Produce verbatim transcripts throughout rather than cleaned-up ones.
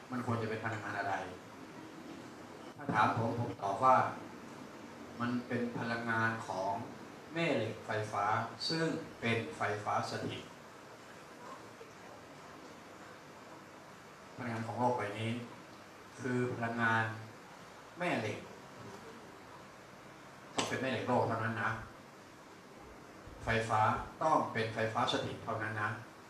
มันควรจะเป็นพลังงานอะไรถ้าถามผมผมตอบว่ามันเป็นพลังงานของแม่เหล็กไฟฟ้าซึ่งเป็นไฟฟ้าสถิตพลังงานของโลกใบนี้คือพลังงานแม่เหล็กต้องเป็นแม่เหล็กโลกเท่านั้นนะไฟฟ้าต้องเป็นไฟฟ้าสถิตเท่านั้นนะ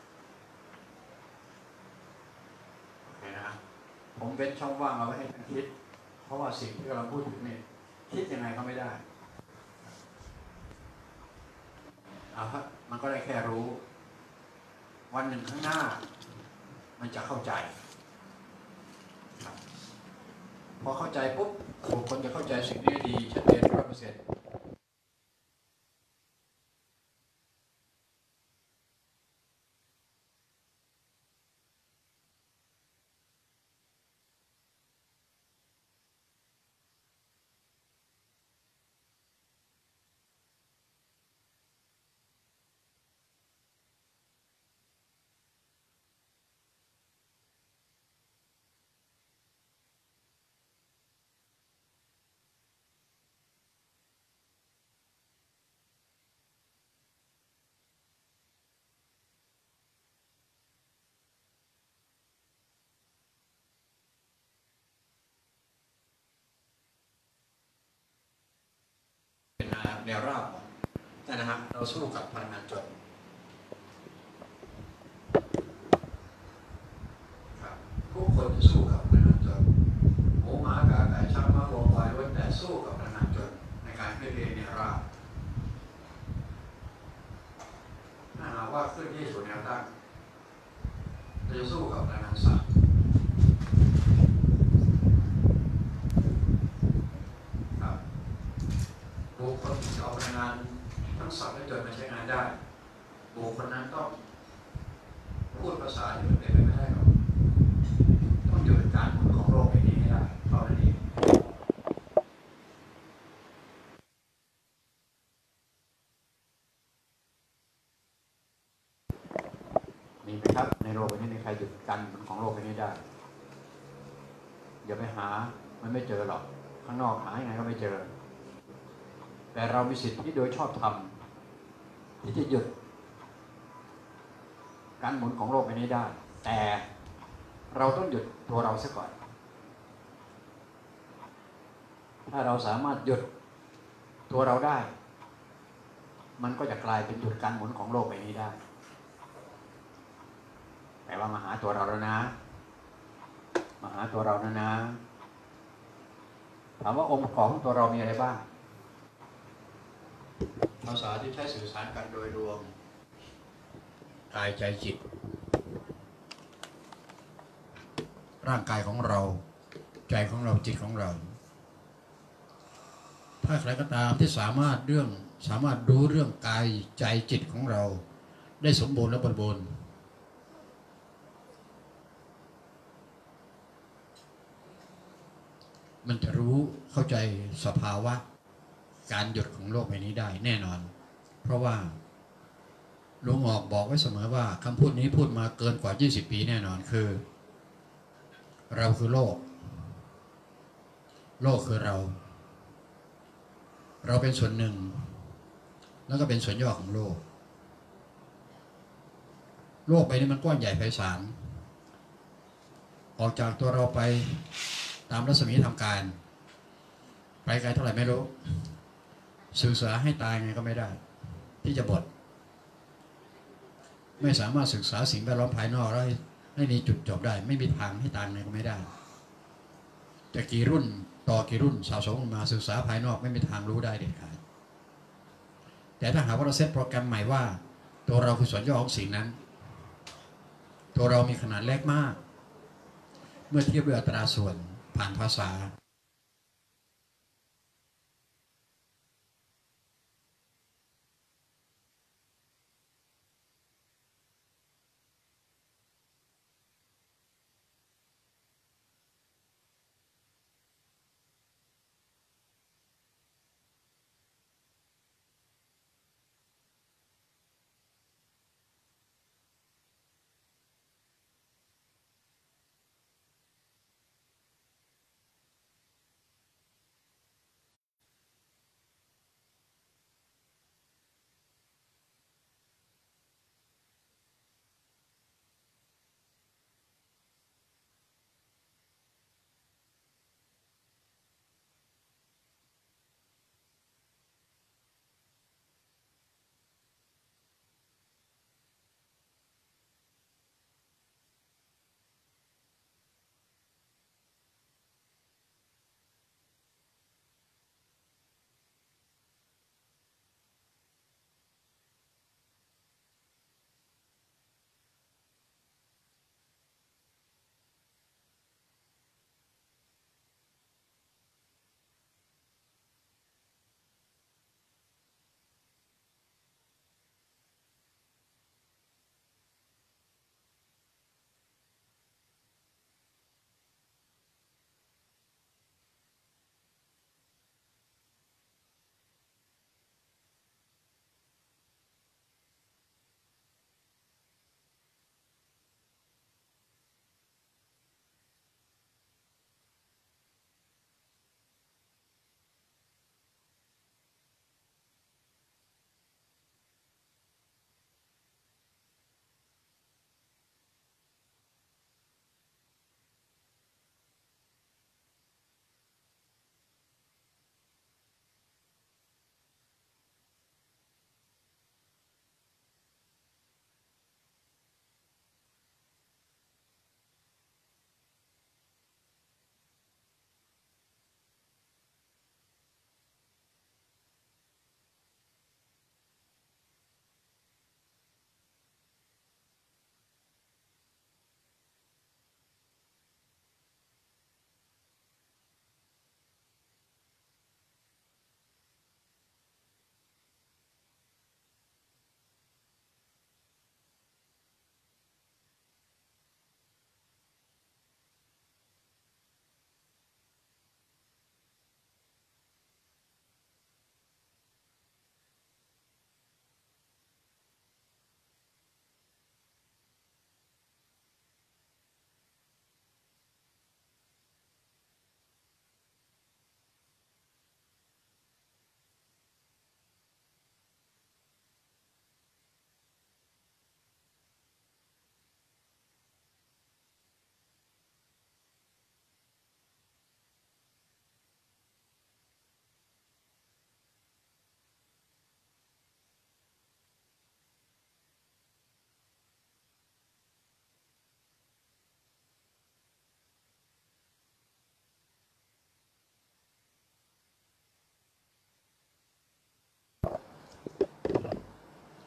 โอเคนะผมเว้นช่องว่างเอาไว้ให้ท่านคิดเพราะว่าสิ่งที่เราพูดถึงนี่คิดยังไงก็ไม่ได้เอาครับมันก็ได้แค่รู้วันหนึ่งข้างหน้ามันจะเข้าใจพอเข้าใจปุ๊บคนจะเข้าใจสิ่งนี้ดีชัดเจนร้อยเปอร์เซ็นต์เป็นแนวราบนั่นนะฮะเราสู้กับพลังงานจนครับทุกคนจะสู้กับพลังงานจนหมูหมากาไก่ช้างม้าวัวควายล้วนแต่สู้กับพลังงานจนในการให้เรียนแนวราบถ้าหากว่าขึ้นที่สู่แนวตั้งจะสู้กับพลังงานสัตว์ครับบุคคลที่เอาพลังงานทั้งสัตว์และจนมาใช้งานได้บุคคลนั้นต้องพูดภาษาที่มันเป็นไปไม่ได้หรอกต้องหยุดการหมุนของโลกนี้ให้ได้เท่านั้นเองมีไหมครับในโลกนี้มีใครหยุดการหมุนของโลกนี้ได้อย่าไปหามันไม่เจอหรอกข้างนอกหายังไงก็ไม่เจอแต่เรามีสิทธิที่โดยชอบธรรมที่จะหยุดการหมุนของโลกนี้ได้แต่เราต้องหยุดตัวเราซะก่อนถ้าเราสามารถหยุดตัวเราได้มันก็จะกลายเป็นหยุดการหมุนของโลกใบนี้ได้แต่ว่ามาหาตัวเราแล้วนะมาหาตัวเรานะนะถามว่าองค์ประกอบของตัวเรามีอะไรบ้างภาษาที่ใช้สื่อสารกันโดยรวมกายใจจิตร่างกายของเราใจของเราจิตของเราถ้าใครก็ตามที่สามารถเรื่องสามารถรู้เรื่องกายใจจิตของเราได้สมบูรณ์และบริบูรณ์มันจะรู้เข้าใจสภาวะการหยุดของโลกใบนี้ได้แน่นอนเพราะว่าหลวงออกบอกไว้เสมอว่าคำพูดนี้พูดมาเกินกว่ายี่สิบปีแน่นอนคือเราคือโลกโลกคือเราเราเป็นส่วนหนึ่งแล้วก็เป็นส่วนย่อของโลกโลกใบนี้มันกว้างใหญ่ไพศาลออกจากตัวเราไปตามรัศมีทำการไปไกลเท่าไหร่ไม่รู้สื่อสารให้ตายไงก็ไม่ได้ที่จะบดไม่สามารถศึกษาสิ่งแวดล้อมภายนอกได้ให้มีจุดจบได้ไม่มีทางให้ตายไงก็ไม่ได้จะกี่รุ่นต่อกี่รุ่นสะสมมาศึกษาภายนอกไม่มีทางรู้ได้เด็ดขาดแต่ถ้าหากว่าเราเซตโปรแกรมใหม่ว่าตัวเราคือส่วนย่อของสิ่งนั้นตัวเรามีขนาดเล็กมากเมื่อเทียบด้วยอัตราส่วนผ่านภาษา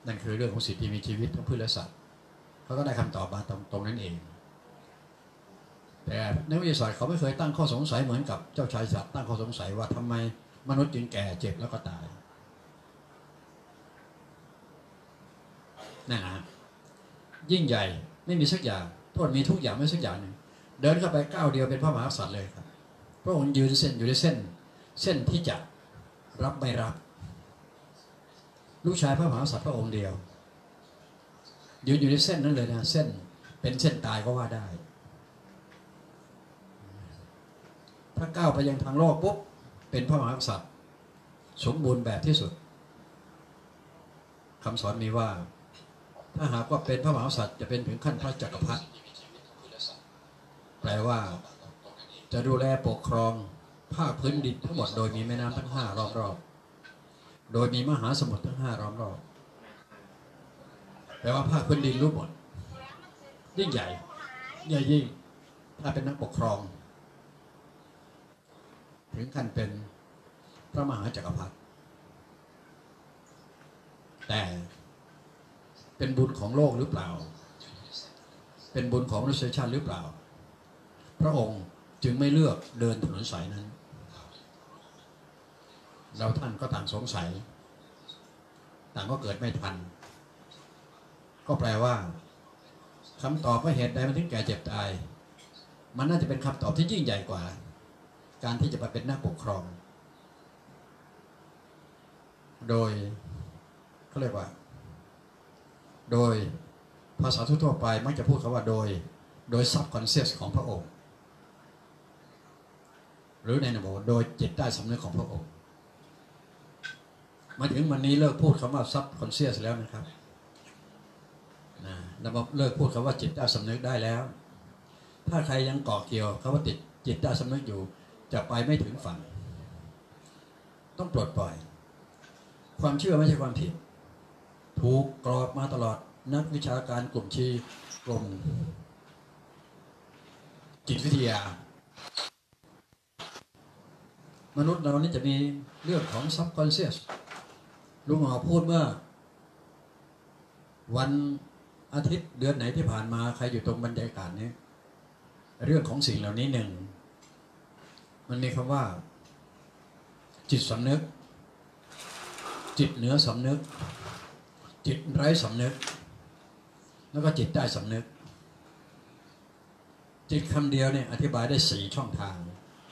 นั่นคือเรื่องของสิ่งที่มีชีวิตทั้งพืชและสัตว์เขาก็ได้คำตอบมาตรงตรงนั้นเองแต่นักวิทยาศาสตร์เขาไม่เคยตั้งข้อสงสัยเหมือนกับเจ้าชายสัตว์ตั้งข้อสงสัยว่าทำไมมนุษย์จึงแก่เจ็บแล้วก็ตายนั่นนะยิ่งใหญ่ไม่มีสักอย่างโทษมีทุกอย่างไม่สักอย่างหนึ่งเดินเข้าไปก้าวเดียวเป็นพระมหากษัตริย์เลยครับพระองค์ยืนเส้นอยู่ในเส้นเส้นที่จะรับไม่รับลูกชายพระมหากษัตริย์พระองค์เดียวยืนอยู่ในเส้นนั้นเลยนะเส้นเป็นเส้นตายก็ว่าได้ถ้าก้าวไปยังทางโลกปุ๊บเป็นพระมหากษัตริย์สมบูรณ์แบบที่สุดคำสอนมีว่าถ้าหากว่าเป็นพระมหากษัตริย์จะเป็นถึงขั้นพระจักรพรรดิแปลว่าจะดูแลปกครองภาคพื้นดินทั้งหมดโดยมีแม่น้ำทั้งห้ารอบๆโดยมีมหาสมุทรทั้งห้ารอบๆแปลว่าภาคพื้นดินรู้หมดยิ่งใหญ่ใหญ่ยิ่งถ้าเป็นนักปกครองถึงขั้นเป็นพระมหาจักรพรรดิแต่เป็นบุญของโลกหรือเปล่าเป็นบุญของมนุษยชาติหรือเปล่าพระองค์จึงไม่เลือกเดินถนนสายนั้นเราท่านก็ต่างสงสัยต่างก็เกิดไม่ทันก็แปลว่าคำตอบว่าเหตุใดมันถึงแก่เจ็บตายมันน่าจะเป็นคำตอบที่ยิ่งใหญ่กว่าการที่จะมาเป็นนักปกครองโดยเขาเรียกว่าโดยภาษาทั่วไปมักจะพูดคำว่าโดยโดย subconscious ของพระองค์หรือในนามโดยจิตใต้สำนึกของพระองค์มาถึงวันนี้เลิกพูดคำว่า subconscious แล้วนะครับนะเราเลิกพูดคำว่าจิตใต้สำนึกได้แล้วถ้าใครยังเกาะเกี่ยวคำว่าติดจิตใต้สำนึกอยู่จะไปไม่ถึงฝั่งต้องปลดปล่อยความเชื่อไม่ใช่ความผิดถูกกรอบมาตลอดนักวิชาการกลุ่มชีกลุ่มจิตวิทยามนุษย์เรานี่จะมีเรื่องของ subconscious ลุงหมอพูดเมื่อวันอาทิตย์เดือนไหนที่ผ่านมาใครอยู่ตรงบรรยากาศนี้เรื่องของสิ่งเหล่านี้หนึ่งมันมีคำว่าจิตสำนึกจิตเหนือสำนึกจิตไร้สำนึกแล้วก็จิตใต้สำนึกจิตคำเดียวเนี่ยอธิบายได้สี่ช่องทาง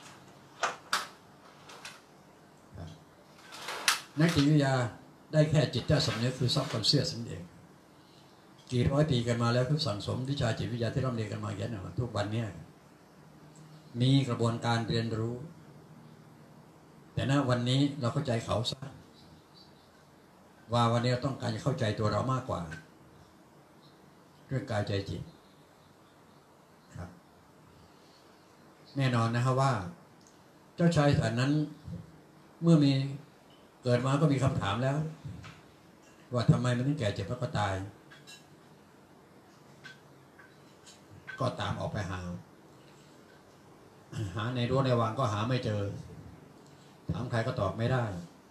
นักจิตวิทยาได้แค่จิตใต้สำนึกคือซับคอนเชียสนั่นเองกี่ร้อยปีกันมาแล้วเพื่อสั่งสมวิชาจิตวิทยาที่เราเรียนกันมาอย่างนี้ทุกวันนี้มีกระบวนการเรียนรู้แต่ณวันนี้เราเข้าใจเขาซะว่าวันนี้เราต้องการจะเข้าใจตัวเรามากกว่าเรื่องกายใจจิตครับแน่นอนนะครับว่าเจ้าชายสันนั้นเมื่อมีเกิดมาก็มีคำถามแล้วว่าทำไมมันถึงแก่เจ็บแล้วก็ตายก็ตามออกไปหาหาในรั้วในวังก็หาไม่เจอถามใครก็ตอบไม่ได้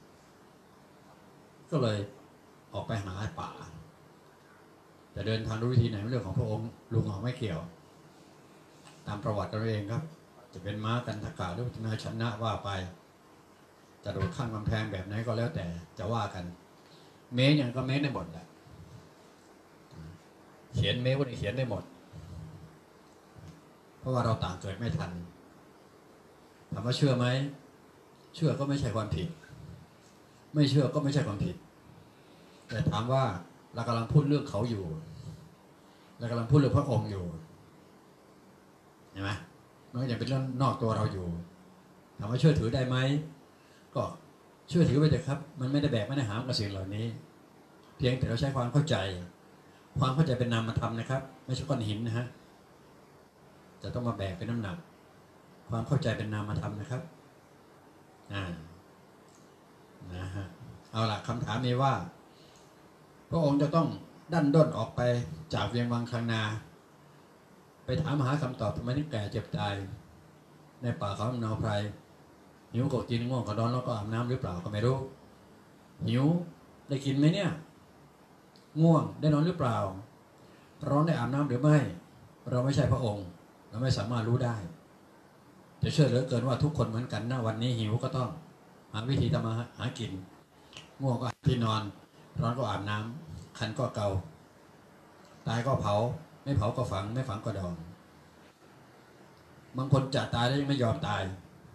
ก็เลยออกไปหาป่าแต่เดินทางด้วยวิธีไหนเรื่องของพระองค์ลุงหอไม่เกี่ยวตามประวัติเราเองครับจะเป็นม้ากันทกาหรือนาชนะว่าไปจะโดดข้ามกำแพงแบบไหนก็แล้วแต่จะว่ากันเมย์อย่างก็เมย์ได้หมดแหละเขียนเมย์ก็ได้เขียนได้หมดเพราะว่าเราต่างเกิดไม่ทันถามว่าเชื่อไหมเชื่อก็ไม่ใช่ความผิดไม่เชื่อก็ไม่ใช่ความผิดแต่ถามว่าเรากำลังพูดเรื่องเขาอยู่เรากำลังพูดเรื่องพระองค์อยู่เห็นไหมมันก็ยังเป็นเรื่องนอกตัวเราอยู่ถามว่าเชื่อถือได้ไหมก็เชื่อถือไปเถอะครับมันไม่ได้แบกไม่ได้หามกับสิ่งเหล่านี้เพียงแต่เราใช้ความเข้าใจความเข้าใจเป็นนามธรรมนะครับไม่ใช่ก้อนหินนะฮะจะต้องมาแบกเป็นน้ำหนักความเข้าใจเป็นนามธรรมนะครับอ่านะฮะเอาล่ะคำถามมีว่าพระองค์จะต้องดันด้นออกไปจากเวียงวังคังนาไปถามหาคำตอบทำไมถึงแก่เจ็บตายในป่าเขาเนาไพรหิวก็กินง่วงก็นอนแล้วก็อาบน้ำหรือเปล่าก็ไม่รู้หิวได้กินไหมเนี่ยง่วงได้นอนหรือเปล่าร้อนได้อาบน้ำหรือไม่เราไม่ใช่พระองค์เราไม่สามารถรู้ได้จะเชื่อเหลือเกินว่าทุกคนเหมือนกันนะวันนี้หิวก็ต้องหาวิธีทำมาหากินง่วงก็หาที่นอนร้อนก็อาบน้ำคันก็เกาตายก็เผาไม่เผาก็ฝังไม่ฝังก็ดองบางคนจะตายแล้วยังไม่ยอมตาย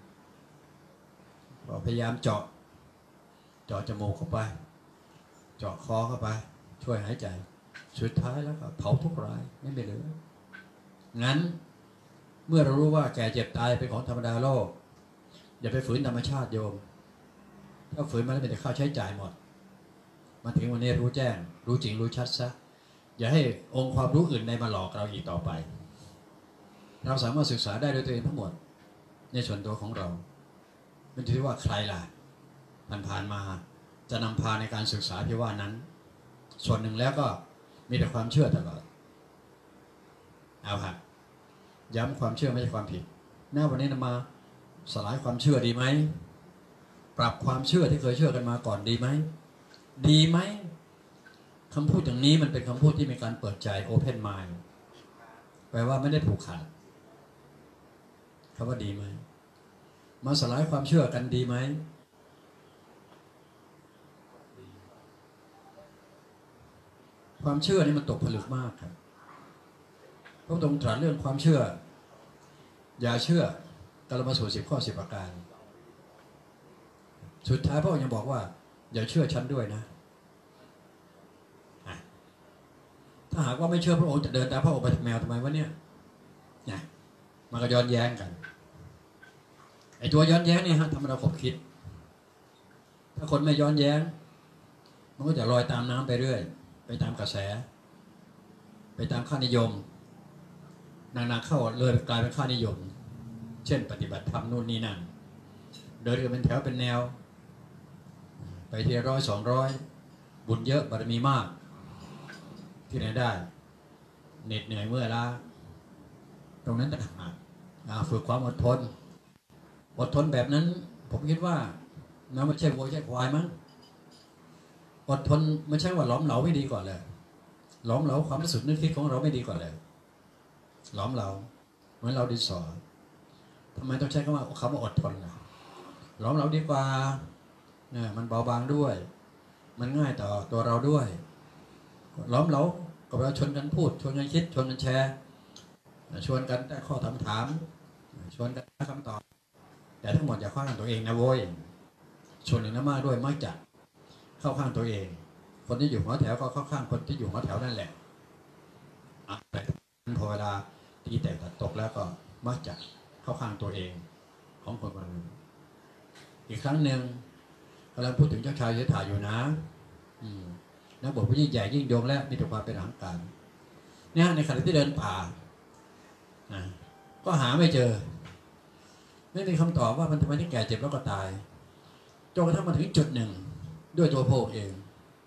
พยายามเจาะเจาะจมูกเข้าไปเจาะคอเข้าไปช่วยหายใจสุดท้ายแล้วก็เผาทุกรายไม่เหลืองั้นเมื่อเรารู้ว่าแก่เจ็บตายเป็นของธรรมดาโลกอย่าไปฝืนธรรมชาติโยมถ้าฝืนมันแล้วเป็นแต่ค่าใช้จ่ายหมดมาถึงวันนี้รู้แจ้งรู้จริงรู้ชัดซะอย่าให้องค์ความรู้อื่นในมาหลอกเราอีกต่อไปเราสามารถศึกษาได้ด้วยตัวเองทั้งหมดในส่วนตัวของเรามันอยู่ที่ว่าใครล่ะผ่านๆมาจะนำพาในการศึกษาที่ว่านั้นส่วนหนึ่งแล้วก็มีแต่ความเชื่อตลอดเอาฮะย้ำความเชื่อไม่ใช่ความผิดหน้าวันนี้นำมาสลายความเชื่อดีไหมปรับความเชื่อที่เคยเชื่อกันมาก่อนดีไหมดีไหมคำพูดอย่างนี้มันเป็นคำพูดที่มีการเปิดใจ Open Mind แปลว่าไม่ได้ผูกขาดคำว่าดีไหมมาสลายความเชื่อกันดีไหมความเชื่อนี่มันตกผลึกมากครับพระองค์ตรัสเรื่องความเชื่ออย่าเชื่อกาลมาสูตรสิบข้อสิบประการสุดท้ายพระองค์ยังบอกว่าอย่าเชื่อฉันด้วยนะถ้าหากว่าไม่เชื่อพระองค์จะเดินตามพระองค์ไปแมวทำไมวะเนี่ยเนี่ยมันก็ย้อนแย้งกันไอ้ตัวย้อนแย้งนี่ฮะทำให้เราขบคิดถ้าคนไม่ย้อนแย้งมันก็จะลอยตามน้ำไปเรื่อยไปตามกระแสไปตามค่านิยมนานๆเข้าเลยกลายเป็นค่านิยมเช่นปฏิบัติธรรมนู่นนี่นั่นเดินกันเป็นแถวเป็นแนวไปทีละร้อยสองร้อยบุญเยอะบารมีมากที่ไหนได้เหน็ดเหนื่อยเมื่อล้าตรงนั้นต่างหากฝึกความอดทนอดทนแบบนั้นผมคิดว่าเราไม่ใช่วัวใช่ควายมั้งอดทนไม่ใช่ว่าหลอมเหลาไม่ดีก่อนเลยหลอมเหลาความรู้สึกนึกคิดของเราไม่ดีก่อนเลยหลอมเหลาเหมือนเราดินสอทำไมต้องใช้คำว่าคำว่าอดทนล่ะหลอมเหลาดีกว่าเนี่ยมันเบาบางด้วยมันง่ายต่อตัวเราด้วยหลอมเหลาก็เราชวนกันพูดชวนกันคิดชวนกันแชร์ชวนกันได้ข้อถามถามชวนกันได้คำตอบแต่ทั้งหมดอย่าเข้าข้างตัวเองนะโว้ยชวนหนึ่งน้ำมากด้วยมักจะเข้าข้างตัวเองคนที่อยู่หัวแถวก็เข้าข้างคนที่อยู่หัวแถวนั่นแหละแต่พอเวลาตีแตกตัดตกแล้วก็มักจะเข้าข้างตัวเองของคนคนนึงอีกครั้งหนึ่งกำลังพูดถึงเจ้าชายสิทธัตถะอยู่นะนักบวชผู้ยิ่งใหญ่ยิ่งยงและมีแต่ความเป็นอหังการเนี่ยในขณะที่เดินป่าก็หาไม่เจอไม่มีคำตอบว่ามันทำไมถึงแก่เจ็บแล้วก็ตายจนกระทั่งมาถึงจุดหนึ่งด้วยตัวพระองค์เอง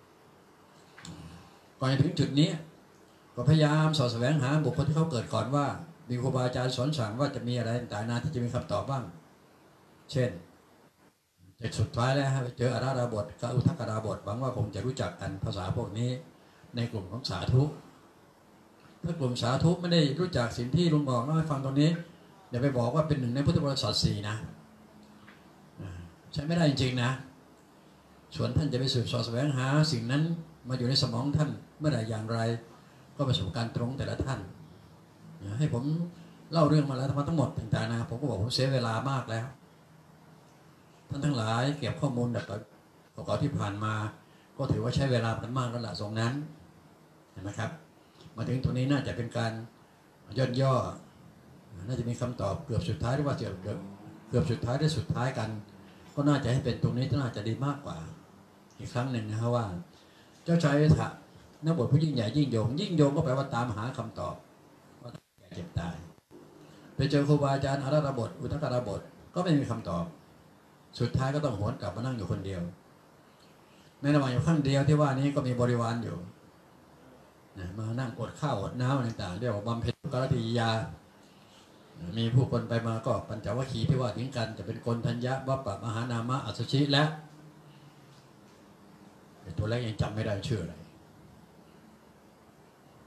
ก่อนจะถึงจุดนี้ก็พยายามสอดแสวงหาบุคคลที่เขาเกิดก่อนว่ามีครูบาอาจารย์สอนสั่งว่าจะมีอะไรต่างๆนาที่จะมีคำตอบบ้างเช่นแต่สุดท้ายแล้วเจออาราดาบทกับอุทกดาบทหวังว่าคงจะรู้จักกันภาษาพวกนี้ในกลุ่มของสาธุถ้ากลุ่มสาธุไม่ได้รู้จักสิ่งที่ลุงบอกเล่าให้ฟังตรงนี้อย่าไปบอกว่าเป็นหนึ่งในพุทธบริษัทสี่นะใช้ไม่ได้จริงๆนะส่วนท่านจะไปสืบสอบแสวงหาสิ่งนั้นมาอยู่ในสมองท่านเมื่อใดอย่างไรก็ประสบการณ์ตรงแต่ละท่านให้ผมเล่าเรื่องมาแล้วทั้งหมดต่างๆนะผมก็บอกผมเสียเวลามากแล้วท่านทั้งหลายเก็บข้อมูลแบบเก่าๆที่ผ่านมาก็ถือว่าใช้เวลากันมากแล้วล่ะตรงนั้นเห็นไหมครับมาถึงตรงนี้น่าจะเป็นการย่นย่อน่าจะมีคำตอบเกือบสุดท้ายหรือว่าเกือบเกือบสุดท้ายได้สุดท้ายกันก็น่าจะให้เป็นตรงนี้น่าจะดีมากกว่าอีกครั้งหนึ่งนะครับว่าเจ้าชายสิทธัตถะนักบวชผู้ยิ่งใหญ่ยิ่งยงยิ่งยงก็แปลว่าตามหาคำตอบว่าแก่เจ็บตายไปเจอครูบาอาจารย์อาราธบทอุทกดาบทก็ไม่มีคำตอบสุดท้ายก็ต้องหวนกลับมานั่งอยู่คนเดียวในระหว่างอยู่ข้างเดียวที่ว่านี้ก็มีบริวารอยู่มานั่งอดข้าวอดน้ำต่างๆเรียกว่าบำเพ็ญกรติยามีผู้คนไปมาก็ปัญจวัคคีย์ที่ว่าถึงกันจะเป็นกนทัญญะวัปปะมหานามะอัศชิและตัวแรกยังจำไม่ได้ชื่ออะไร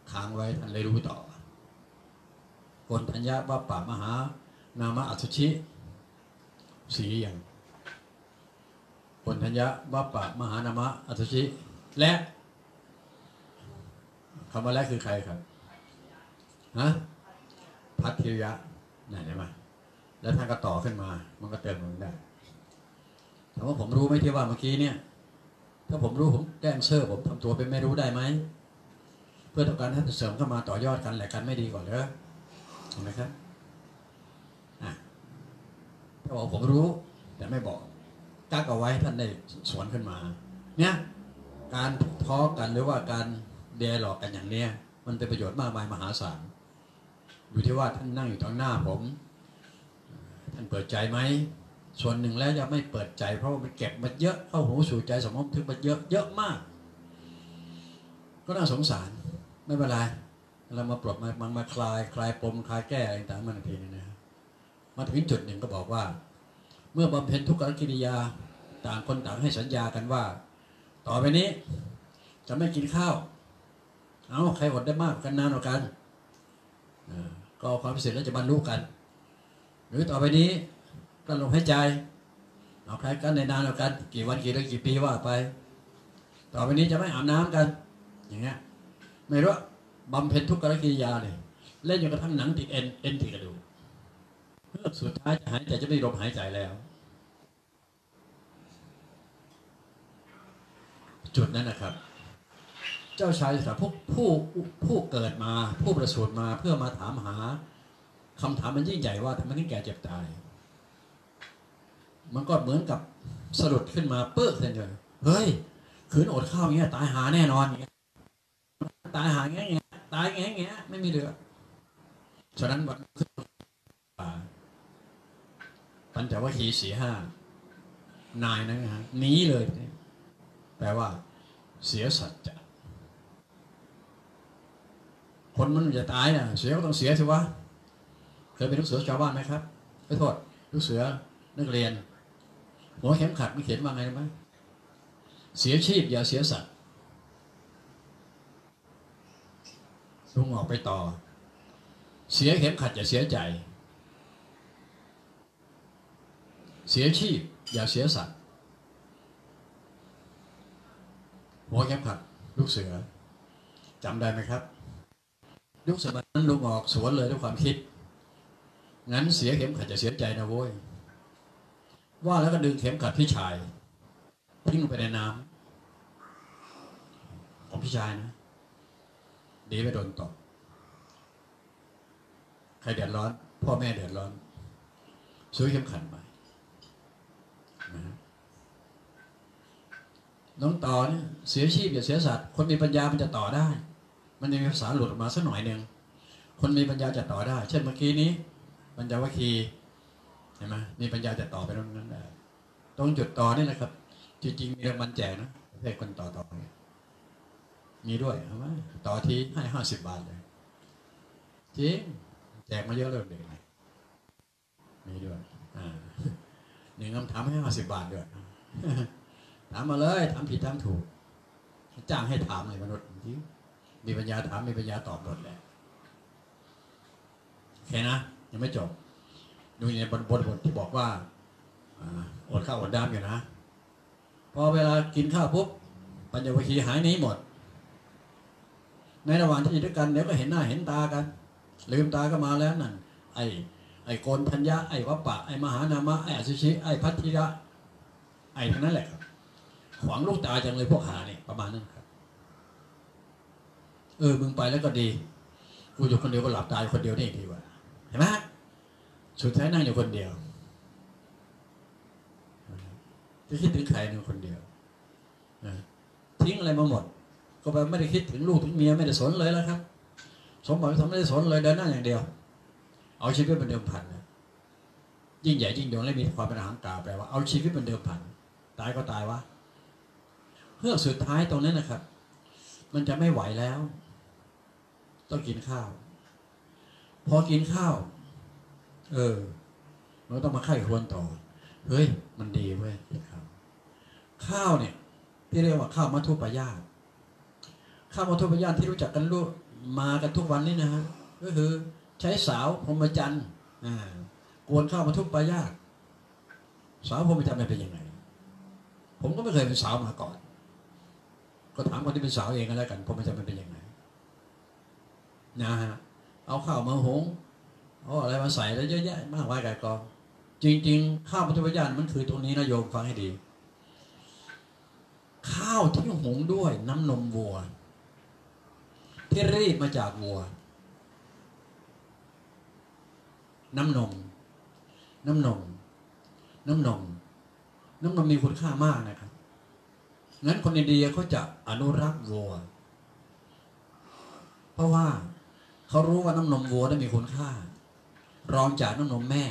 ค้างไว้ท่านเลยรู้ต่อโกณทัญญาวัปปะมหานามะอัศชิสีอย่างโกณทัญญาวัปปะมหานามะอัศชิและคำว่าและคือใครครับฮะพัทธิยะนั่นใช่ไหมแล้วท่านก็ต่อขึ้นมามันก็เติมลงได้ถามว่าผมรู้ไหมที่ว่าเมื่อกี้เนี่ยถ้าผมรู้ผมแกล้งเชื่อผมทำตัวเป็นไม่รู้ได้ไหมเพื่อต้องการให้เสริมเข้ามาต่อยอดกันแหละกันไม่ดีก่อนเลยเห็นไหมครับอ่ะถ้าบอกผมรู้แต่ไม่บอกกักเอาไว้ท่านได้สวนขึ้นมาเนี่ยการทอล์กกันหรือว่าการเดลอกกันอย่างเนี้ยมันเป็นประโยชน์มากมายมหาศาลอยู่ที่ว่าท่านนั่งอยู่ตรงหน้าผมท่านเปิดใจไหมส่วนหนึ่งแล้วจะไม่เปิดใจเพราะมันเก็บมันเยอะเข้าหูสู่ใจสมองถึงมันเยอะเยอะมากก็น่าสงสารไม่เป็นไรเรามาปลดมามามาคลายคลายปมคลายแก้อะไรต่างๆมันทีนี้นะมาถึงจุดหนึ่งก็บอกว่าเมื่อบำเพ็ญทุกขกิริยาต่างคนต่างให้สัญญากันว่าต่อไปนี้จะไม่กินข้าวเอาใครอดได้มากกันนานกว่ากันก็ความพิเศษแล้วจะบรรลุกันหรือต่อไปนี้ก็ลมหายใจเอาใครกันในนานกว่ากันกี่วันกี่เดือนกี่ปีว่าไปต่อไปนี้จะไม่อาบน้ำกันอย่างเงี้ยไม่รู้บำเพ็ญทุกขกิริยาเลยเล่นจนกระทั่งหนังติดเอ็นเอ็นติดกระดูกสุดท้ายจะหายใจจะไม่ลมหายใจแล้วจุดนั้นนะครับเจ้าชายสาผู้ผู้ผู้เกิดมาผู้ประสูติมาเพื่อมาถามหาคำถามมันยิ่งใหญ่ว่าทำไมถึงแก่เจ็บตายมันก็เหมือนกับสะดุดขึ้นมาเปิ้ลเลยเฮ้ยขืนอดข้าวอย่างเงี้ยตายหาแน่นอนอย่างเงี้ยตายหาแง่เงี้ยตายแง่เงี้ยไม่มีเหลือฉะนั้นวันขึ้นป่าปัญจวัคคีย์สี่ห้านายนะฮะหนีเลยแปลว่าเสียสัจจะคนมันจะตายน่ะเสียก็ต้องเสียสิวะเคยเป็นลูกเสือชาวบ้านไหมครับไม่โทษลูกเสือนักเรียนหัวเข็มขัดมันเขียนว่าไงรู้ไหมเสียชีพอย่าเสียสัตว์ลุงออกไปต่อเสียเข็มขัดอย่าเสียใจเสียชีพอย่าเสียสัตว์หัวเข็มขัดลูกเสือจำได้ไหมครับยุคสมัยนั้นลุงออกสวนเลยด้วยความคิดงั้นเสียเข็มขัดจะเสียใจนะโว้ยว่าแล้วก็ดึงเข็มขัดพี่ชายทิ้งลงไปในน้ำของพี่ชายนะดีไม่โดนตกใครเดือดร้อนพ่อแม่เดือดร้อนซื้อเข็มขัดไปนะน้องต่อเนี่ยเสียชีพอย่าเสียสัตว์คนมีปัญญามันจะต่อได้มันยังมีภาษาหลุดออกมาสักหน่อยหนึ่งคนมีปัญญาจะต่อได้เช่นเมื่อกี้นี้ปัญญาวัคคีย์เห็นไหมมีปัญญาจะต่อไปตรงนั้นได้ตรงจุดต่อนี่นะครับจริงๆมีรางวัลแจกนะประเภทคนต่อต่อมีด้วยเห็นไหมต่อทีให้ห้าสิบบาทเลยจริงแจกมาเยอะเลยเด็กมีด้วยอ่าหนึ่งคำถามให้ห้าสิบบาทด้วยถามมาเลยถามผิดถามถูกจ้างให้ถามเลยมนุษย์จริงมีปัญญาถามมีปัญญาตอบหมดแหละโอเคนะยังไม่จบดูในบทบทบทที่บอกว่าอดข้าวอดน้ำอยู่นะพอเวลากินข้าวปุ๊บปัญญวัคคีย์หายหนีหมดในระหว่างที่อยู่ด้วยกันเดี๋ยวก็เห็นหน้าเห็นตากันลืมตาก็มาแล้วนั่นไอ้ไอ้โกนทัญญาไอ้วัปปะไอ้มหานามะไอ้อสุชิไอ้พัทธิยะไอ้ทั้งนั้นแหละครับขวางลูกตาจังเลยพวกหาเนี่ยประมาณนั้นครับเออมึงไปแล้วก็ดีกูอยู่คนเดียวก็หลับตายคนเดียวนี่ดีกว่าเห็นไหมสุดท้ายนั่งอยู่คนเดียวจะคิดถึงใครหนึ่งคนเดียวทิ้งอะไรมาหมดก็ไปไม่ได้คิดถึงลูกถึงเมียไม่ได้สนเลยแล้วครับสมบัติทำไม่ได้สนเลยเดินหน้าอย่างเดียวเอาชีวิตเป็นเดิมพันนะยิ่งใหญ่ยิ่งยงและมีความเป็นอาหารกาแปลว่าเอาชีวิตเป็นเดิมพันตายก็ตายวะเพื่อสุดท้ายตรงนั้นนะครับมันจะไม่ไหวแล้วต้องกินข้าวพอกินข้าวเออเราต้องมาไข้ครวญต่อเฮ้ยมันดีเว้ยครับข้าวเนี่ยที่เรียกว่าข้าวมัทุปายาตข้าวมัทุปายาตที่รู้จักกันรู้มากันทุกวันนี้นะฮะก็คือใช้สาวพรหมจรรย์กวนเข้ามาทุกปายาตสาวพรหมจรรย์เป็นยังไงผมก็ไม่เคยเป็นสาวมาก่อนก็ถามคนที่เป็นสาวเองก็แล้วกันพรหมจรรย์เป็นยังไงนะฮะเอาข้าวมาหุงเอาอะไรมาใส่แล้วเยอะแยะมากมายไก่กองจริงๆข้าวมัทุปยานมันคือตรงนี้นะโยมฟังให้ดีข้าวที่หุงด้วยน้ำนมวัวที่รีดมาจากวัวน้ำนมน้ำนมน้ำนมน้ำนมมีคุณค่ามากนะครับงั้นคนอินเดียเขาจะอนุรักษ์วัวเพราะว่าเขารู้ว่าน้ำนมวัวได้มีคุณค่ารองจากน้ำนมแม่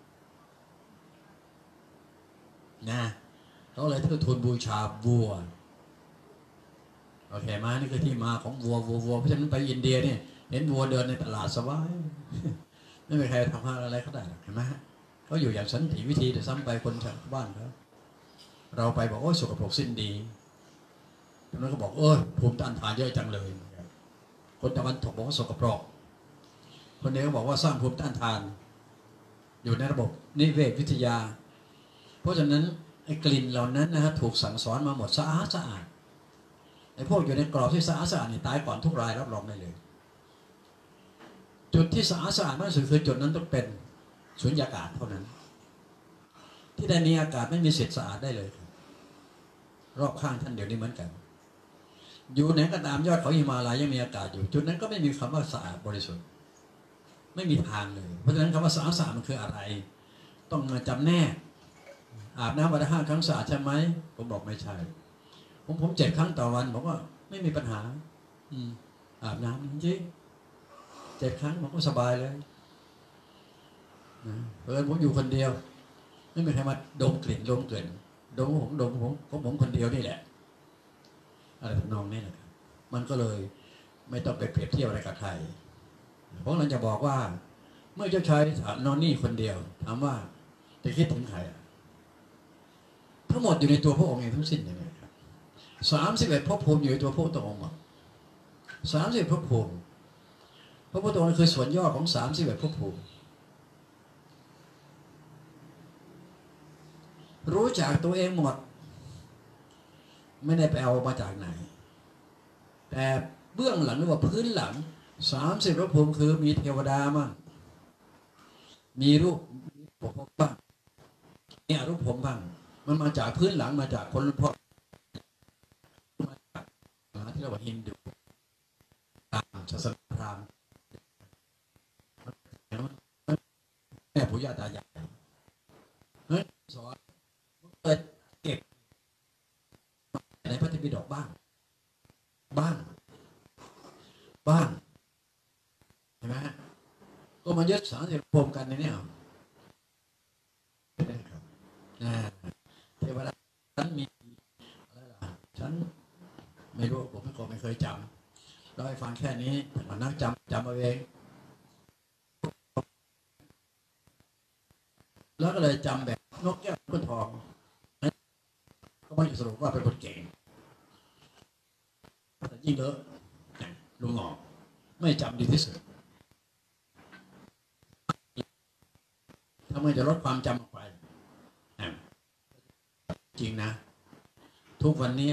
นะเขาเลยเทิดทูนบูชาวัวโอเคไหมนี่คือที่มาของวัววัววัวเพราะฉะนั้นไปอินเดียเนี่ยเห็นวัวเดินในตลาดสบายไม่มีใครทำอะไรเขาได้หรอกเห็นไหมเขาอยู่อย่างสันติวิธีแต่ซ้ำไปคนชาวบ้านเขาเราไปบอกโอ้สกปรกสิ้นดีคนนั้นก็บอกเออภูมิต้านทานเยอะจังเลยคนตะวันตกบอกว่าสกปรกคนนี้ก็บอกว่าสร้างภูมิต้านทานอยู่ในระบบนิเวศวิทยาเพราะฉะนั้นไอ้กลิ่นเหล่านั้นนะฮะถูกสั่งสอนมาหมดสะอาดสะอาดไอ้พวกอยู่ในกรอบที่สะอาดสะอาดนี่ตายก่อนทุกรายรับรองได้เลยจุดที่สะอาดสะอาดมากที่สุดคือจุดนั้นต้องเป็นสุญญากาศเท่านั้นที่ใดมีอากาศไม่มีสิทธิ์สะอาดได้เลยรอบข้างท่านเดี๋ยวนี้เหมือนกันอยู่ไหนก็ตามยอดเขาหิมาลัยยังมีอากาศอยู่จุดนั้นก็ไม่มีคำว่าสะอาดบริสุทธิ์ไม่มีทางเลยเพราะฉะนั้นคำว่าสะอาดสะอาดมันคืออะไรต้องมาจำแนกอาบน้ำวันละห้าครั้งสะอาดใช่ไหมผมบอกไม่ใช่ผมผมเจ็ดครั้งต่อวันบอกว่าไม่มีปัญหาอืมอาบน้ำจริงเจ็ดครั้งผมก็สบายเลยนะเพราะฉะนั้นผมอยู่คนเดียวไม่มีใครมาดมกลิ่นดมกลิ่นดมผมดมผมผมผมคนเดียวนี่แหละอะไรทำนองนี้นะครับมันก็เลยไม่ต้องไปเปรียบเทียบอะไรกับใครเพราะเราจะบอกว่าเมื่อเจ้าชายนอนนี่คนเดียวถามว่าจะคิดถึงใครทั้งหมดอยู่ในตัวพระองค์เองทั้งสิ้นยังไงครับสามสิบเอ็ดภพภูมิอยู่ในตัวพระองค์หมดสามสิบเอ็ดภพภูมิพระพุทธองค์คือส่วนย่อของสามสิบเอ็ดภพภูมิรู้จักตัวเองหมดไม่ได้ไปเอามาจากไหนแต่เบื้องหลังหรือว่าพื้นหลังสามสิบภพภูมิคือมีเทวดามั่งมีรูปผมบ้างมีอรูปผมบ้างมันมาจากพื้นหลังมาจากคนรุ่นพ่อมาจากที่เราว่าฮินดูศาสนาพราหมณ์แม่ปู่ย่าตายายเฮ้ยสอนเปิดเก็บในพระธรรมปิฎกบ้างบ้างบ้างเห็นไหมก็มายึดสารเสพติดกันในนี้เทวดาฉันมีอะไรล่ะฉันไม่รู้ผมไม่เคยไม่เคยจำเราให้ฟังแค่นี้มันนั่งจำจำเอาเองแล้วก็เลยจำแบบนกแก้วก้นทองก็ไม่สรุปว่าเป็นคนเก่งแต่ยิ่งเลอะลุงหงอไม่จำดีที่สุดทำไมจะลดความจำออกไปจริงนะทุกวันนี้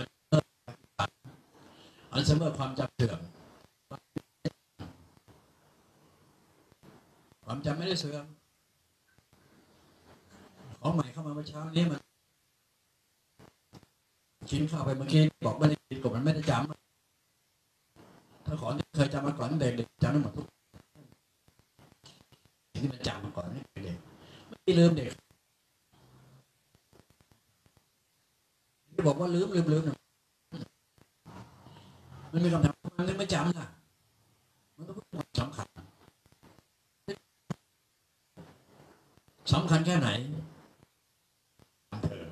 อัลไซเมอร์ความจำเสื่อมความจำไม่ได้เสื่อมของใหม่เข้ามาเมื่อเช้านี้มันกินข้าวไปเมื่อกี้บอกไม่ได้กินกบมันไม่ได้จำถ้าของที่เคยจำมาก่อนเด็กๆจำได้หมดทุกที่มันจำมาก่อนนี่เด็กไม่ลืมเด็กบอกว่าลืมลืมลืมมันมีคำถามมันถึงไม่จำล่ะมันต้องพูดสำคัญสำคัญแค่ไหนเธอ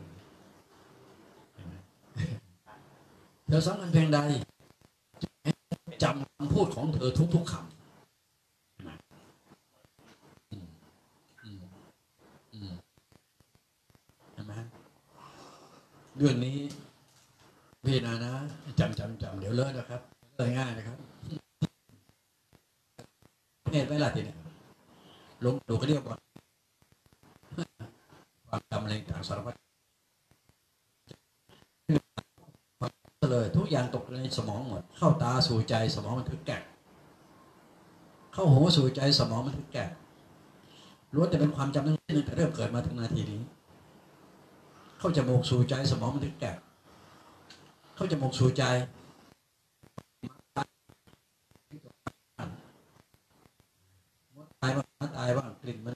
เธอสำคัญเพียงใดจำคำพูดของเธอทุกๆคำเห็นไหมเรื่องนี้พี่นานะจำจำจำเดี๋ยวเลอะนะครับเลยง่ายนะครับไหมล่ะทีนี้ลงดูก็เรียกว่าความจำอะไรต่างสารพัดเลยทุกอย่างตกในสมองหมดเข้าตาสู่ใจสมองมันถึงแก่เข้าหูสู่ใจสมองมันถึงแก่ล้วนแต่เป็นความจำตั้งแต่เริ่มเกิดมาถึงนาทีนี้เข้าจมูกสู่ใจสมองมันถึงแก่เข้าจมูกสู่ใจตายบ้างตายบ้างกลิ่นมัน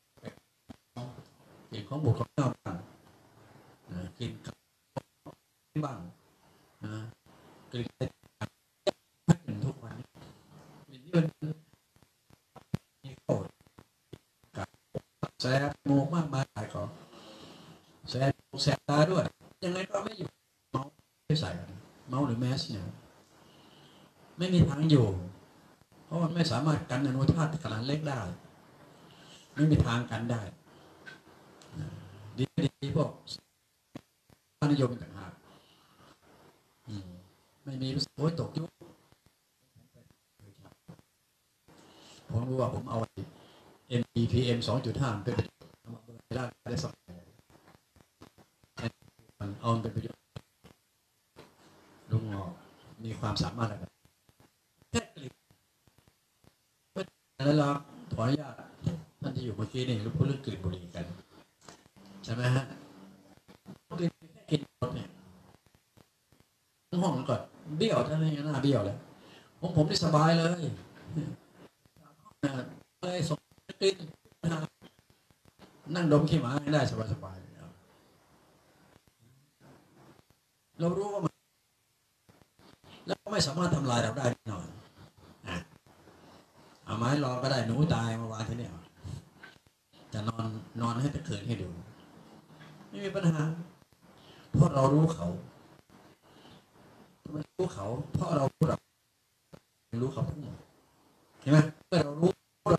กลิ่นของบุตรของเจ้าบ้างกลิ่นบ้างกลิ่นทุกวันกลิ่นที่มันมีโกรธแสบโมกมากมายหลายของแสบแสบตาด้วยยังไงก็ไม่อยู่เมาไม่ใส่เมาหรือแมสเนี่ยไม่มีทางอยู่เพราะมันไม่สามารถกันอนุภาคขนาดเล็กได้ไม่มีทางกันได้ดีดีพวกนิยมต่างหากไม่มีรู้สึกโอ้ยตกยุคผมรู้ว่าผมเอา เอ็ม อี พี เอ็ม สองจุดห้า เป็นประโยชน์ได้ได้สักมันเอาเป็นประโยชน์ลุงหมอมีความสามารถอะไรแค่กลิ่นแล้วเราขออนุญาตท่านที่อยู่เมื่อกี้นี่รู้พูดเรื่องกลิ่นบุหรี่กันใช่ไหมฮะกลิ่นกลิ่นรถเนี่ยห้องก่อนเบี้ยวท่านนี่หน้าเบี้ยวเลยผมผมนี่สบายเลยเลยส่งกลิ่นนั่งดมขี้หมาได้สบายสบายเรารู้ว่ามันแล้วไม่สามารถทำลายเราได้แน่นอนเอาไม้รอก็ได้หนูตายมาวางที่นี่จะนอนนอนให้ตะเกิดให้ดูไม่มีปัญหาเพราะเรารู้เขาเรารู้เขาเพราะเรารู้เรารู้เขาทั้งหมดเห็นไหมเมื่อเรารู้เรา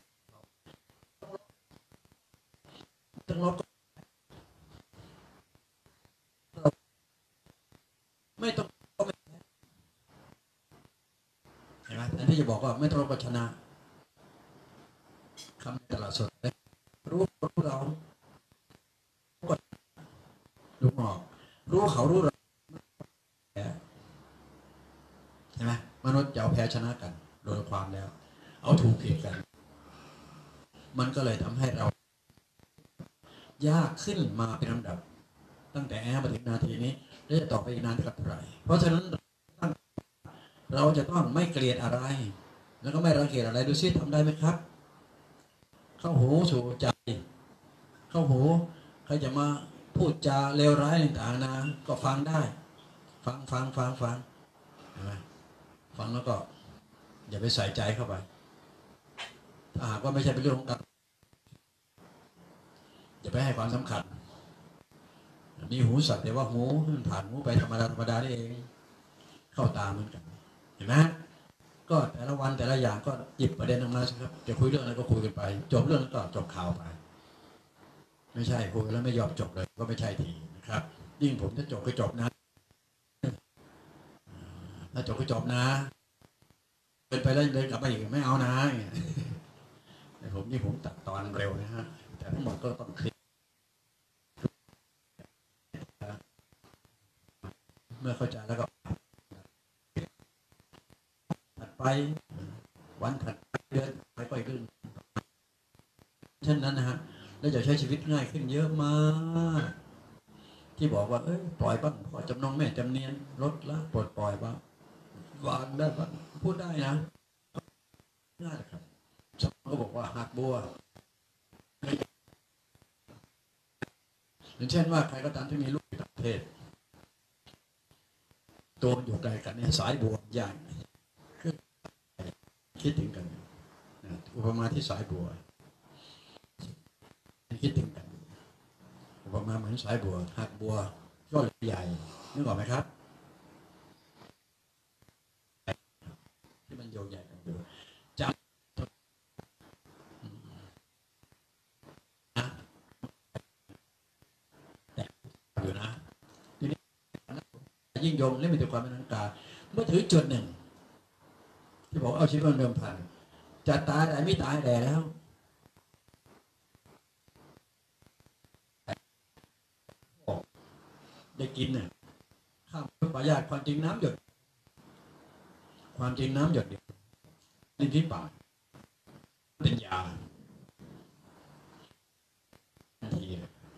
ต้องลบไม่ต้องเห็นไหมอันที่จะบอกว่าไม่ต้องลบก็ชนะคำในตลาดสดรู้รู้เรารู้หมอกรู้เขารู้เราใช่ไหมมนุษย์จะเอาแพ้ชนะกันโดยความแล้วเอาถูกผิดกันมันก็เลยทำให้เรายากขึ้นมาเป็นลำดับตั้งแต่แอร์มาถึงนาทีนี้และจะต่อไปอีกนานเท่าไหร่เพราะฉะนั้นเราจะต้องไม่เกลียดอะไรแล้วก็ไม่รังเกียจอะไรดูซิทำได้ไหมครับเข้าหูสู่ใจเข้าหูใครจะมาพูดจาเลวร้ายต่างๆนะก็ฟังได้ฟังฟังฟังฟังเห็นไหมฟังแล้วก็อย่าไปใส่ใจเข้าไปถ้าหากว่าไม่ใช่เป็นเรื่องของการอย่าไปให้ความสำคัญมีหูสัตว์แต่ว่าหูมันผ่านหูไปธรรมดาธรรมดาได้เองเข้าตาเหมือนกันเห็นไหมก็แต่ละวันแต่ละอย่างก็หยิบประเด็นออกมาสิครับจะคุยเรื่องอะไรก็คุยกันไปจบเรื่องก็จบข่าวไปไม่ใช่คุยแล้วไม่ยอมจบเลยก็ไม่ใช่ทีนะครับยิ่งผมจะจบก็จบนะถ้าจบก็จบนะเป็นไปแล้วเดินกลับมาอีกไม่เอานะแต่ผมนี่ผมตัดตอนเร็วนะฮะแต่ทั้งหมดก็ต้องคิดเมื่อเข้าใจแล้วก็ถัดไปวันถัดไปเดือนไปก็อีกเรื่องเช่นนั้นนะฮะแล้วจะใช้ชีวิตง่ายขึ้นเยอะมากที่บอกว่าเอ้ยปล่อยบ้างพอจำนองแม่จำเนียนลดละปลดปล่อยบ้างวางได้บ้างพูดได้นะง่ายครับสมก็บอกว่าหักบัวอย่างเช่นว่าใครก็ตามที่มีลูกในต่างประเทศตัวอยู่ไกลกันเนี่ยสายบัวใหญ่คิดถึงกันอุปมาที่สายบัวคิดถึงกันอุปมาเหมือนสายบัวหักบัวก็ใหญ่นึกออกไหมครับที่มันโยงใหญ่กันอยู่จับนะอยู่นะทีนี้ยิ่งโยงเล่นเป็นตัวความเป็นทางการเมื่อถือจุดหนึ่งที่บอกเอาชีวิตมันเดิมพันจะตายแต่ไม่ตายแต่แล้วได้กินเนี่ยข้ามปลายาตความจริงน้ำหยดความจริงน้ำหยดเดียวลิ้นที่ปากเป็นยาทันที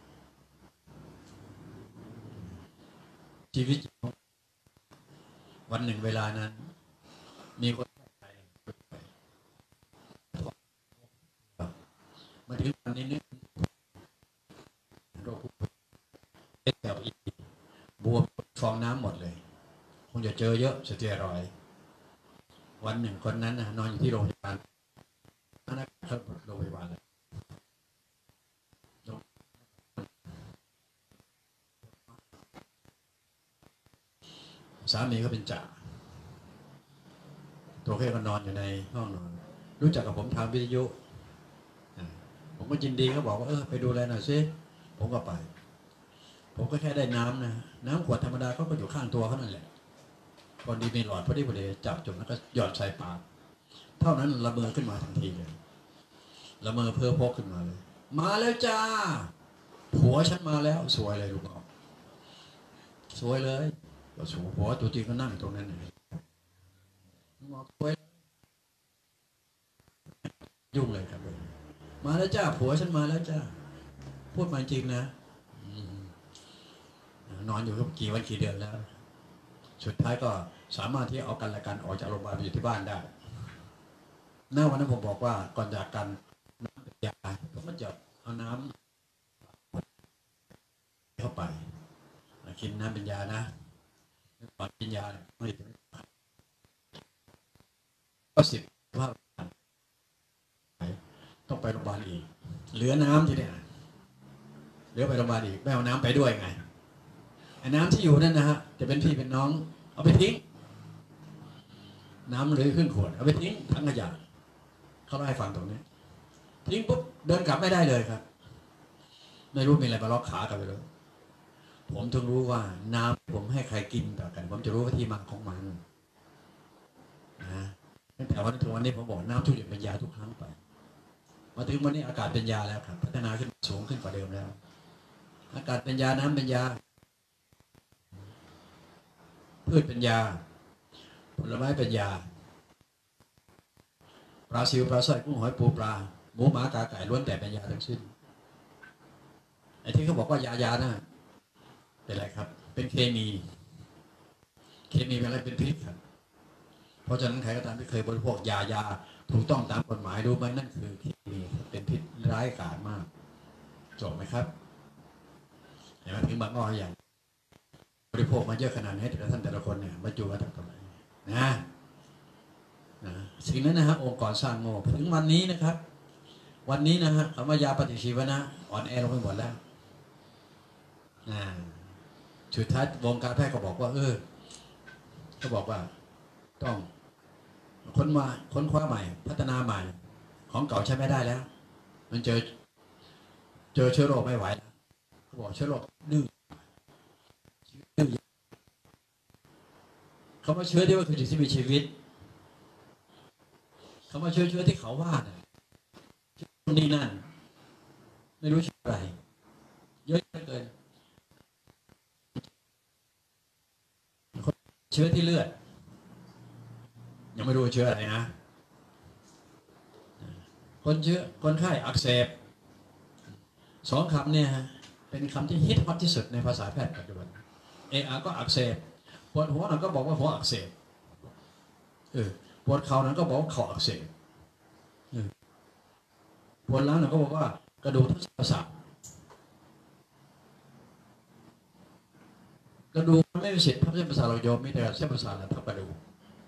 ชีวิตวันหนึ่งเวลานั้นมีคนไปมาถึงวันนี้เนี่ยโรคเอชไอวีบวมฟองน้ำหมดเลยคงจะเจอเยอะสเตียรอยด์วันหนึ่งคนนั้นนะนอนอยู่ที่โรงพยาบาลนั่นนะครับโรงพยาบาลเลยสามีก็เป็นจ่าตัวเขาก็นอนอยู่ในห้องนอนรู้จักกับผมทางวิทยุผมก็ยินดีเขาบอกว่าเออไปดูแลหน่อยสิผมก็ไปผมก็แค่ได้น้ำนะน้ำขวดธรรมดาเขาก็อยู่ข้างตัวเขานั่นแหละพอดีมีหลอดพอดีพอดีจับจุ่มแล้วก็หยอดใส่ปากเท่านั้นระเบิดขึ้นมาทันทีเลยละเมอเพ้อพกขึ้นมาเลยมาแล้วจ้าผัวฉันมาแล้วสวยเลยลูกบอกสวยเลยก็สูผัวตัวจริงก็นั่งตรงนั้นเลยบอกสวยยุ่งเลยครับมาแล้วจ้าผัวฉันมาแล้วจ้าพูดมาจริงนะนอนอยู่ก็กี่วันกี่เดือนแล้วสุดท้ายก็สามารถที่เอากันและกันออกจากโรงพยาบาลไปอยู่ที่บ้านได้หน้าวันนั้นผมบอกว่าก่อนจากกันน้ำเป็นยาผมก็จะเอาน้ำเข้าไปกินน้ำเป็นยานะก่อนกินยาไม่ถึงก็สิบว่าต้องไปโรงพยาบาลอีกเหลือน้ำที่เนี่ยเหลือไปโรงพยาบาลอีกไม่เอาน้ำไปด้วยไงไอ้น้ำที่อยู่นั่นนะฮะจะเป็นพี่เป็นน้องเอาไปทิ้งน้ำเหลือขึ้นขวดเอาไปทิ้งทั้งขยะเขาไล่ฟังตรงนี้ทิ้งปุ๊บเดินกลับไม่ได้เลยครับไม่รู้มีอะไรมาล็อกขากันไปเลยผมถึงรู้ว่าน้ำผมให้ใครกินต่อกันผมจะรู้ว่าที่มาของมันนะตั้งแต่วันถึงวันนี้ผมบอกน้ำทุกอย่างเป็นยาทุกครั้งไปมาถึงวันนี้อากาศเป็นยาแล้วครับพัฒนาขึ้นสูงขึ้นกว่าเดิมแล้วอากาศเป็นยาน้ำเป็นยาพืชเป็นยาผลไม้เป็นยาปลาซิวปลาสร้อยกุ้งหอยปูปลาหมูหมากาไก่ล้วนแต่เป็นยาทั้งสิ้นไอ้ที่เขาบอกว่ายายานะเป็นอะไรครับเป็นเคมีเคมีเป็นอะไรเป็นพิษครับเพราะฉะนั้นใครก็ตามที่เคยบริโภคยายาถูกต้องตามกฎหมายรู้ไหมนั่นคือเคมีเป็นพิษร้ายกาจมากจบไหมครับเห็นไหมถึงบางอ้ออย่างบริโภคมาเยอะขนาดนี้แต่ละท่านแต่ละคนเนี่ยบรรจุมาทำอะไรนะนะสิ่งนั้นนะฮะองค์กรสร้างโง่ถึงวันนี้นะครับวันนี้นะฮะคำว่ายาปฏิชีวนะอ่อนแอลงไปหมดแล้วนะสุดท้ายวงการแพทย์ก็บอกว่าเออก็บอกว่าต้องค้นมาค้นคว้าใหม่พัฒนาใหม่ของเก่าใช้ไม่ได้แล้วมันเจอเจอเชื้อโรคไม่ไหวเขาบอกเชื้อโรคดื้อเขามาเชื้อที่ว่าคือสิ่งที่มีชีวิตเขามาเชื้อเชื้อที่เขาว่าเนี่ยนี่นั่นไม่รู้ชื่ออะไรเยอะเกินเชื้อที่เลือดยังไม่รู้เชื้ออะไรนะคนเชื้อคนไข้อักเสบสองคำเนี่ยเป็นคำที่ฮิตฮอตที่สุดในภาษาแพทย์ปัจจุบันเออาก็อักเสบปวดหัวนั้นก็บอกว่าหัวอักเสบเออปวดเข่านั้นก็บอกว่าเข่าอักเสบปวดหลังนั้นก็บอกว่ากระดูกทับเส้นประสาทกระดูกไม่มีสิทธิ์ทับเส้นประสาทเราโยมมีแต่เส้นประสาททับกระดูก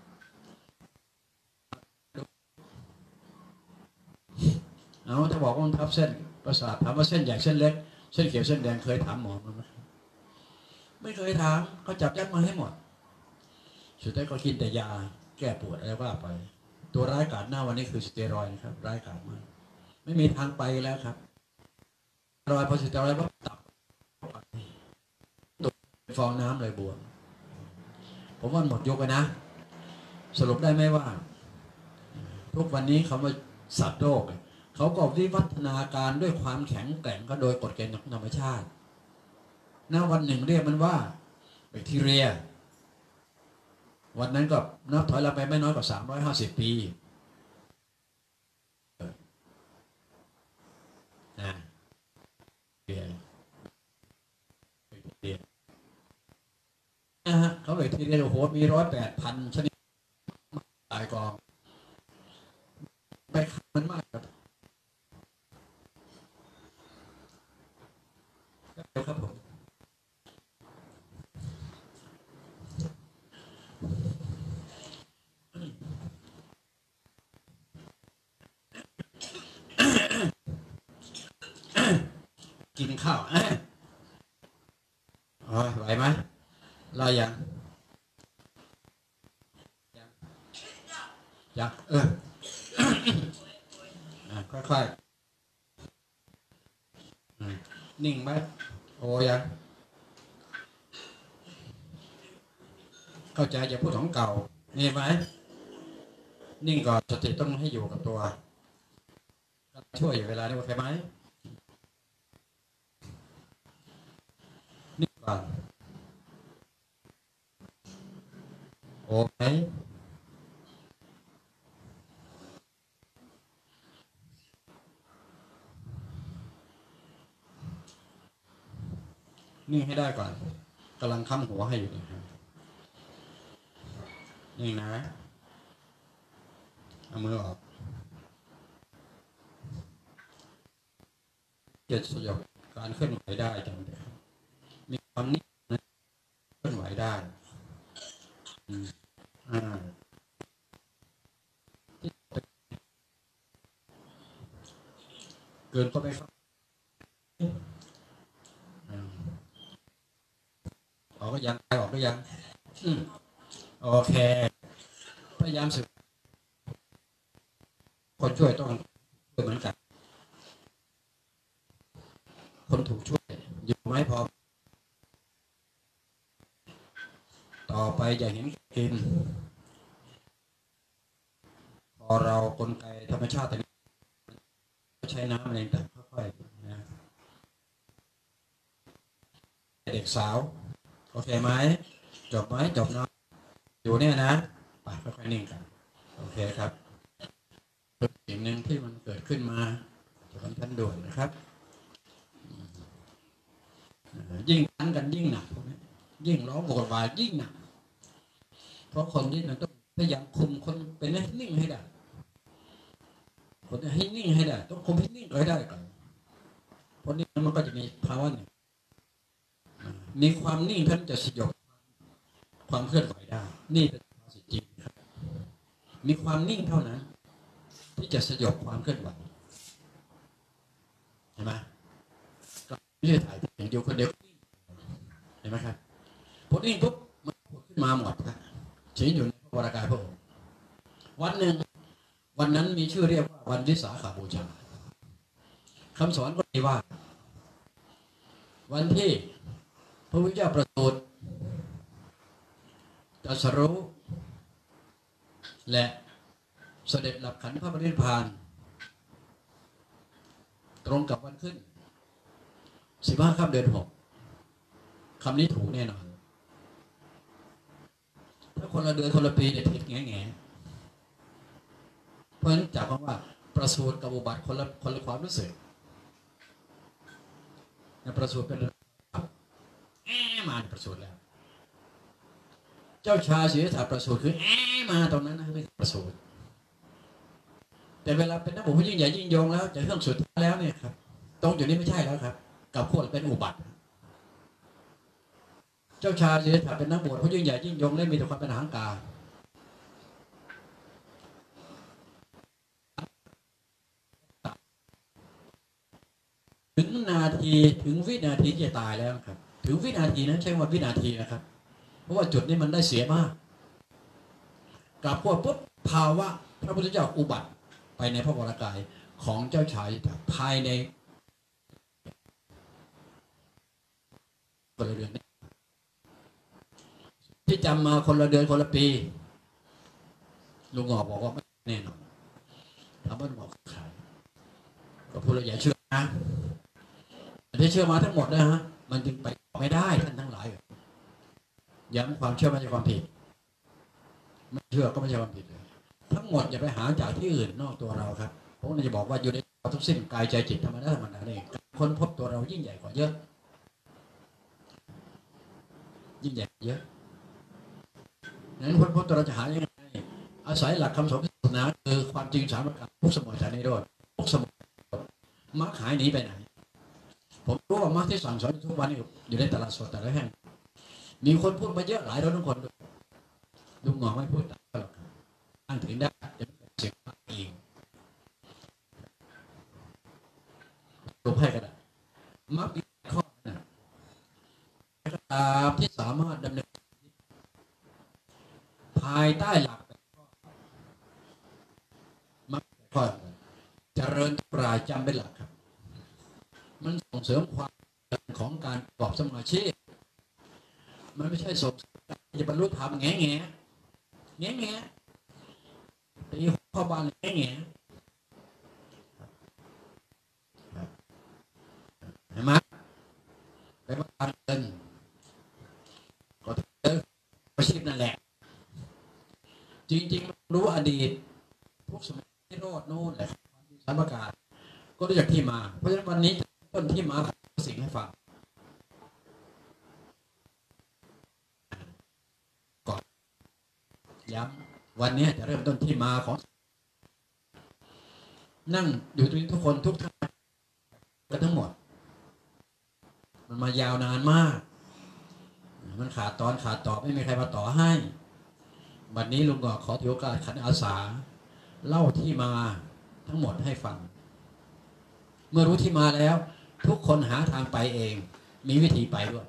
เอาถ้าบอกว่าทับเส้นประสาทถามว่าเส้นใหญ่เส้นเล็กเส้นเขียวเส้นแดงเคยถามหมอไหมไม่เคยถามเขาจับยัดมาให้หมดสุดท้ายก็กินแต่ยาแก้ปวดอะไรว่าไปตัวร้ายกาจหน้าวันนี้คือสเตียรอยด์นะครับร้ายกาจมากไม่มีทางไปแล้วครับรอยพอสเตียรอยด์ก็ตับตกฟองน้ำเลยบวมผมว่าหมดยกไปนะสรุปได้ไหมว่าทุกวันนี้คำว่าสัตว์โลกเขาก็วิวัฒนาการด้วยความแข็งแกร่งก็โดยกฎเกณฑ์ของธรรมชาติณวันหนึ่งเรียกมันว่าแบคทีเรียวันนั้นก็นับถอยหลังไปไม่น้อยกว่าสามร้อยห้าสิบปีนะเรียเรียนะฮะเขาแบคทีเรียโอ้โหมีร้อยแปดพันชนิดตายกองไปมันมากครับครับผมกินข้าวอ๋อไหวไหมเราอย่างอยากเออค่อยๆนิ่งไหมโอ้ยังเข้าใจจะพูดของเก่านี่ไหมนิ่งก่อนสติต้องให้อยู่กับตัวช่วยอยู่เวลานี้โอเคไหมนิ่งก่อนโอเคนิ่งให้ได้ก่อนกำลังค้ำหัวให้อยู่นะครับนิ่งนะเอามือออกจะสยบการเคลื่อนไหวได้จังเลยมีความนิ่งเคลื่อนไหวได้อ่าเกินก็ไม่ครับออกก็ยังออกก็ยังโอเคพยายามสึกคนช่วยต้องเหมือนกันคนถูกช่วยอยู่ไหมพอต่อไปอย่าเห็นกินพอเรากลไกธรรมชาติใช้น้ำอะไรต่างค่อยๆนะเด็กสาวโอเคไหมจบไหมจบนะอยู่เนี่ยนะไปค่อยๆนิ่งกันโอเคครับสิ่งหนึ่งที่มันเกิดขึ้นมาจะเป็นทันด่วนนะครับยิ่งทั้งกันยิ่งหนักยิ่งร้องโวยวายยิ่งหนักเพราะคนที่มันต้องพยายามคุมคนเป็นให้นิ่งให้ได้คนให้นิ่งให้ได้ต้องคุมให้นิ่งให้ได้ก่อนเพราะนี่มันก็จะมีภาวะหนึ่งมีความนิ่งท่านจะสยบความเคลื่อนไหวได้นี่เป็นภาวะจริงครับมีความนิ่งเท่านั้นที่จะสยบความเคลื่อนไหวเห็นไหมไม่ใช่ถ่ายอย่างเดียวคนเดียวเห็นไหมครับพอนิ่งปุ๊บมันขึ้นมาหมดครับชี้อยู่ในพระวรากายพระองค์วันหนึ่งวันนั้นมีชื่อเรียกว่าวันวิสาขบูชาคำสอนก็มีว่าวันที่พระพุทธเจ้าประสูติตรัสรู้และเสด็จหลับขันพระปรินิพพานตรงกับวันขึ้นสิบห้าค่ำเดือนหกคำนี้ถูกแน่นอนถ้าคนละเดือนคนละปีเนี่ยผิดแง่แง่เพราะฉะนั้นจากคำว่าประสูติกับอุบัติคนละคนละความรู้สึกนะประสูติเป็นแอมาประสูติแล้วเจ้าชายสิทธัตถะประสูติคือแอมาตรงนั้นนะไม่ประสูติแต่เวลาเป็นนักบุญผู้ยิ่งใหญ่ยิ่งยงแล้วจะเครื่องสุดแล้วเนี่ยครับตรงจุดนี้ไม่ใช่แล้วครับกับพวกเป็นอุบัติเจ้าชายสิทธัตถะเป็นนักบวชผู้ยิ่งใหญ่ยิ่งยงและมีแต่ความเป็นอหังการถึงนาทีถึงวินาทีจะตายแล้วครับถึงวินาทีนั้นใช่ว่าวินาทีนะครับเพราะว่าจุดนี้มันได้เสียมากกับพวกปุ๊บภาวะพระพุทธเจ้าอุบัติไปในพระวรากายของเจ้าชายภายในคนละเดือนที่จำมาคนละเดือนคนละปีลุงหงอบอกว่าไม่แน่นอนว่าหมอขายก็พูดแล้วอย่าเชื่อนะถ้าเชื่อมาทั้งหมดนะฮะมันจึงไปไม่ได้ท่านทั้งหลายย้ำความเชื่อไม่ใช่ความผิดไม่เชื่อก็ไม่ใช่ความผิดเลยทั้งหมดอย่าไปหาจากที่อื่นนอกตัวเราครับผมจะบอกว่าอยู่ในเราทุกสิ้นกายใจจิตธรรมดาธรรมดาเองค้นพบตัวเรายิ่งใหญ่กว่าเยอะยิ่งใหญ่เยอะนั้นค้นพบตัวเราจะหายังไงอาศัยหลักคำสอนศาสนาคือความจริงสามประการทุกสมุทัยนิโรธทุกสมุทัยมรรคหายหนีไปไหนผมรู้ว่ามรรคที่สั่งสอนทุกวันนี้อยู่ในตลาดสดแต่ละแห่งมีคนพูดมาเยอะหลายร้อยทุกคนลุงหงอไม่พูดหรอกอ้างถึงได้จะเสียงเองตัวให้กันมรรคข้อนะตามที่สามารถดำเนินภายใต้หลักมรรคข้อเจริญปราจำเป็นหลักครับมันส่งเสริมความของการประกอบสมาธิมันไม่ใช่ส่งจะบรรลุธรรมแง่แง่แง่แง่ตีข้อบานแง่แง่เห็นไหมไปบ้านเงินก็เจออาชีพนั่นแหละจริงๆรู้อดีตพวกสมัยที่โรดนู่นแหละสามประการก็รู้จักที่มาเพราะฉะนั้นวันนี้ต้นที่มาของสิ่งให้ฟังก่อนย้ำวันนี้จะเริ่มต้นที่มาของนั่งอยู่ตรงนี้ทุกคนทุกท่านกันทั้งหมดมันมายาวนานมากมันขาดตอนขาดต่อไม่มีใครมาต่อให้วันนี้ลุงก็ขอถือโอกาสขันอาสาเล่าที่มาทั้งหมดให้ฟังเมื่อรู้ที่มาแล้วทุกคนหาทางไปเองมีวิธีไปด้วย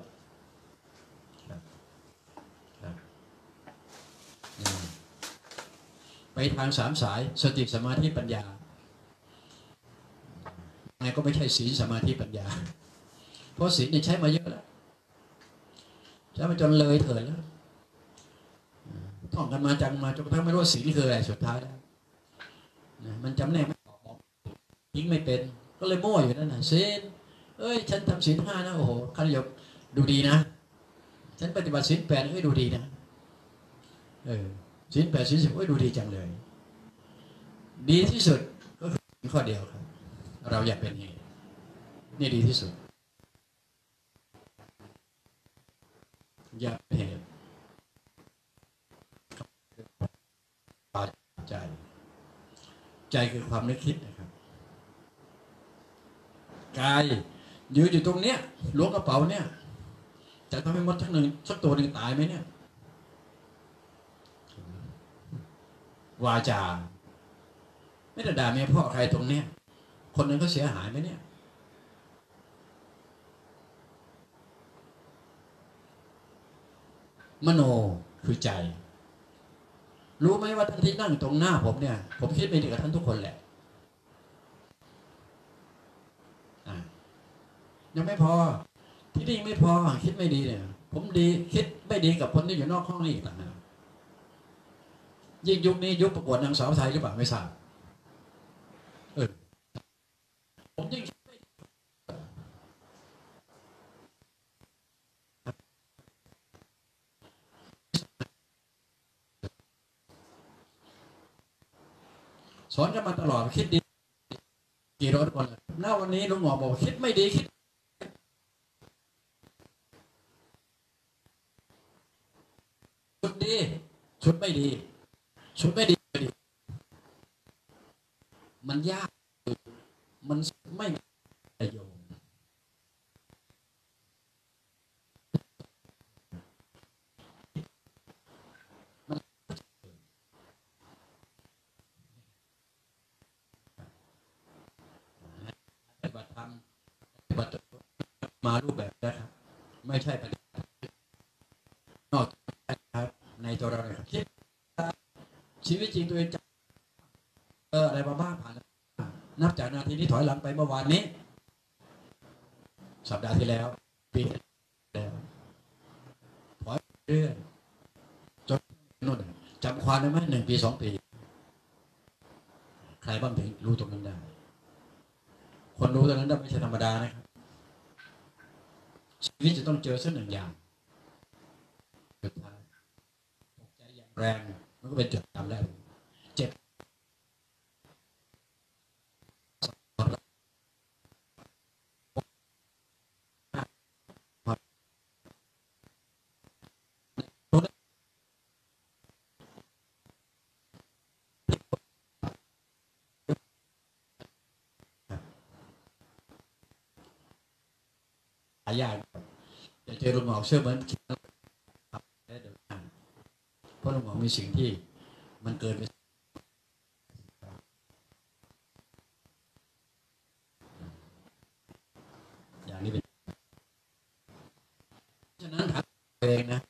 ไปทางสามสายสติสมาธิปัญญาไงก็ไม่ใช่ศีลสมาธิปัญญาเพราะศีลเนี่ยใช้มาเยอะแล้วใช้มาจนเลยเถิดแล้วท่องกันมาจังมาจนกระทั่งไม่รู้ศีลคืออะไรสุดท้ายแล้วมันจำแนกไม่ออกยิ่งไม่เป็นก็เลยมั่วอยู่นั่นน่ะศีลเอ้ยฉันทำศีลห้านะโอ้โหขณะยกดูดีนะฉันปฏิบัติศีลแปดเอ้ยดูดีนะเออศีลแปดศีลสิบเอ้ยดูดีจังเลยดีที่สุดก็คือข้อเดียวครับเราอยากเป็นเหตุนี่ดีที่สุดอยากเป็นเหตุใจใจคือความนึกคิดนะครับกายยืนอยู่ตรงเนี้ยล้วงกระเป๋าเนี่ยจะทำให้มดทั้งหนึ่งสักตัวหนึ่งตายไหมเนี่ยวาจาไม่ได้ด่าเมียพ่อใครตรงเนี้ยคนหนึ่งก็เสียหายไหมเนี่ยมโนคือใจรู้ไหมว่าท่านที่นั่งตรงหน้าผมเนี่ยผมคิดไม่ดีกับท่านทุกคนแหละยังไม่พอที่นี่ไม่พอคิดไม่ดีเนี่ยผมดีคิดไม่ดีกับคนที่อยู่นอกห้องนี่อีกต่างหากยิ่งยุคนี้ยุคประกวดนางสาวไทยหรือเปล่าไม่ทราบเออผมยิ่งสอนกันมาตลอดคิดดีกี่ร้อยคนหน้าวันนี้ลุงหมอบอกคิดไม่ดีคิดชุดดีชุดไม่ดีชุดไม่ดีมันยากมันไม่ประโยชน์ปฏิบัติธรรมปฏิบัติมารูปแบบนะครับไม่ใช่ปฏิบัตินอกครับในตัวเราเลยครับคิดชีวิตจริงตัวเองจะเอออะไรมาบ้างผ่านนับจากนาทีนี้ถอยหลังไปเมื่อวานนี้สัปดาห์ที่แล้วปีแล้วถอยเรื่อยจนนู่นจำความได้ไหมหนึ่งปีสองปีใครบ้างถึงรู้ตรงนั้นได้คนรู้ตรงนั้นได้ไม่ใช่ธรรมดานะครับชีวิตจะต้องเจอสักหนึ่งอย่างสุดท้ายตกใจอย่างแรงมันก็เป็นจุดจำได้เจ็บหายากจะเจอลุงหมอเชื่อเหมือนได้เดินทางเพราะลุงหมอมีสิ่งที่มันเกินไปอย่างนี้เป็นฉะนั้นถามตัวเองนะ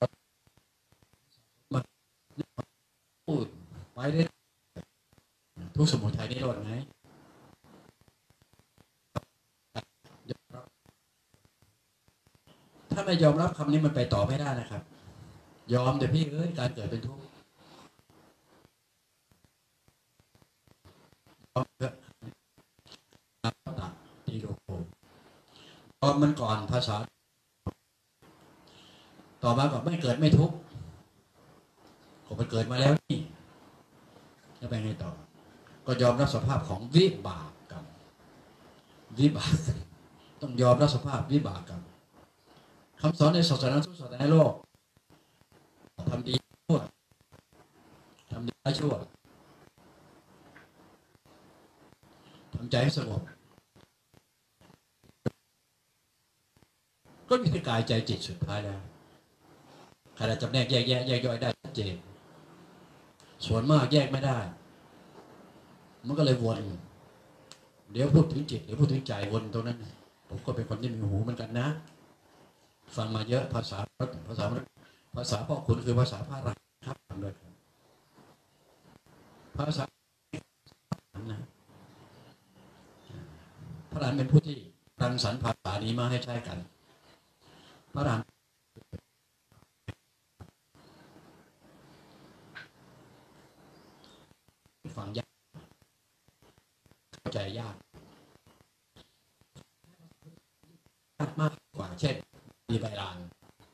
มันพูดไปได้ทุกสมุทัยนี่รอดไหมถ้าไม่ยอมรับคำนี้มันไปต่อไม่ได้นะครับยอมแต่พี่เอ้ยการเกิดเป็นทุกข์ยอมเถอะตีโลโกยอมมันก่อนภาษาต่อมาก็ไม่เกิดไม่ทุกข์ก็มันเกิดมาแล้วนี่จะไปไงต่อก็ยอมรับสภาพของวิบากกรรมวิบากต้องยอมรับสภาพวิบากกรรมคำสอนในศาสนาทุกศาสนาในโลกทำดีชั่วทำดีชั่วทำใจให้สงบก็มีที่กายใจจิตสุดท้ายแล้วใครจะจำแนกแยกแยะแยกย่อยได้ชัดเจนส่วนมากแยกไม่ได้มันก็เลยวนเดี๋ยวพูดถึงจิตเดี๋ยวพูดถึงใจวนตรงนั้นผมก็เป็นคนที่มีหูเหมือนกันนะฟังมาเยอะภาษาภาษาภาษาพ่อคุณคือภาษาพระรักครับเลยภาษานะพระรามเป็นผู้ที่รังสรรค์ภาษานี้มาให้ใช้กันพระรามฟังยากเข้าใจยากยากมากกว่าเช่นมีใบลาน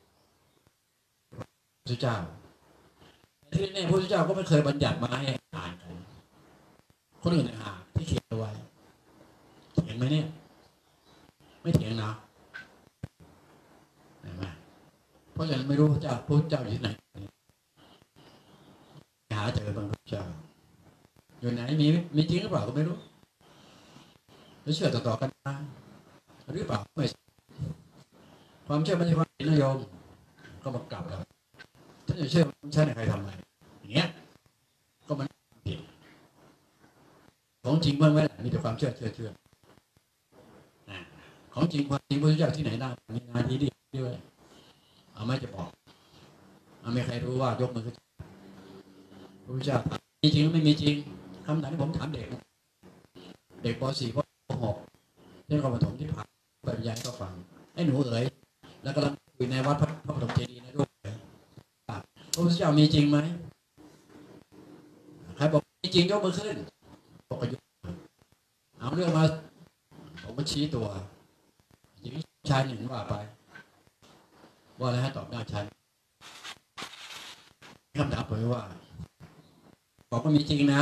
พระเจ้าที่นี่พระเจ้าก็ไม่เคยบัญญัติมาให้อ่านกันคนอื่นอ่านที่เขียนเอาไว้เถียงไหมเนี่ยไม่เถียงนะเห็นไหมเพราะฉะนั้นไม่รู้พระเจ้าพระเจ้าอยู่ที่ไหนหาเจอบางพระเจ้าอยู่ไหนมีมีจริงหรือเปล่าก็ไม่รู้แล้วเชื่อต่อๆกันมาหรือเปล่าไม่ความเชื่อไม่ใช่ความนิยมก็มากลับแล้วถ้าจะเชื่อไม่ใช่ใครทำอะไรอย่างเงี้ยก็มันผิดของจริงบ้างไหมมีแต่ความเชื่อเชื่อเชื่อของจริงความจริงพระเจ้าที่ไหนได้มีงานที่ดีด้วยเอาไม่จะบอกเอาไม่ใครรู้ว่ายกมือขึ้นพระเจ้ามีจริงหรือไม่มีจริงคำถามที่ผมถามเด็กเด็กป .สี่ ป .หก เรื่องความปฐมที่ผ่านไปบรรยายก็ฟังไอ้หนูเอ๋ยแล้วกำลังอยู่ในวัดพระปฐมเจดีย์ในรูปเลยพระพุทธเจ้ามีจริงไหมใครบอกมีจริงยกมือขึ้นบอกก็ยกเอาเรื่องมาผมก็ชี้ตัวหญิงชายหนึ่งว่าไปว่าอะไรให้ตอบได้ชัดคำถามผมว่าบอกว่ามีจริงนะ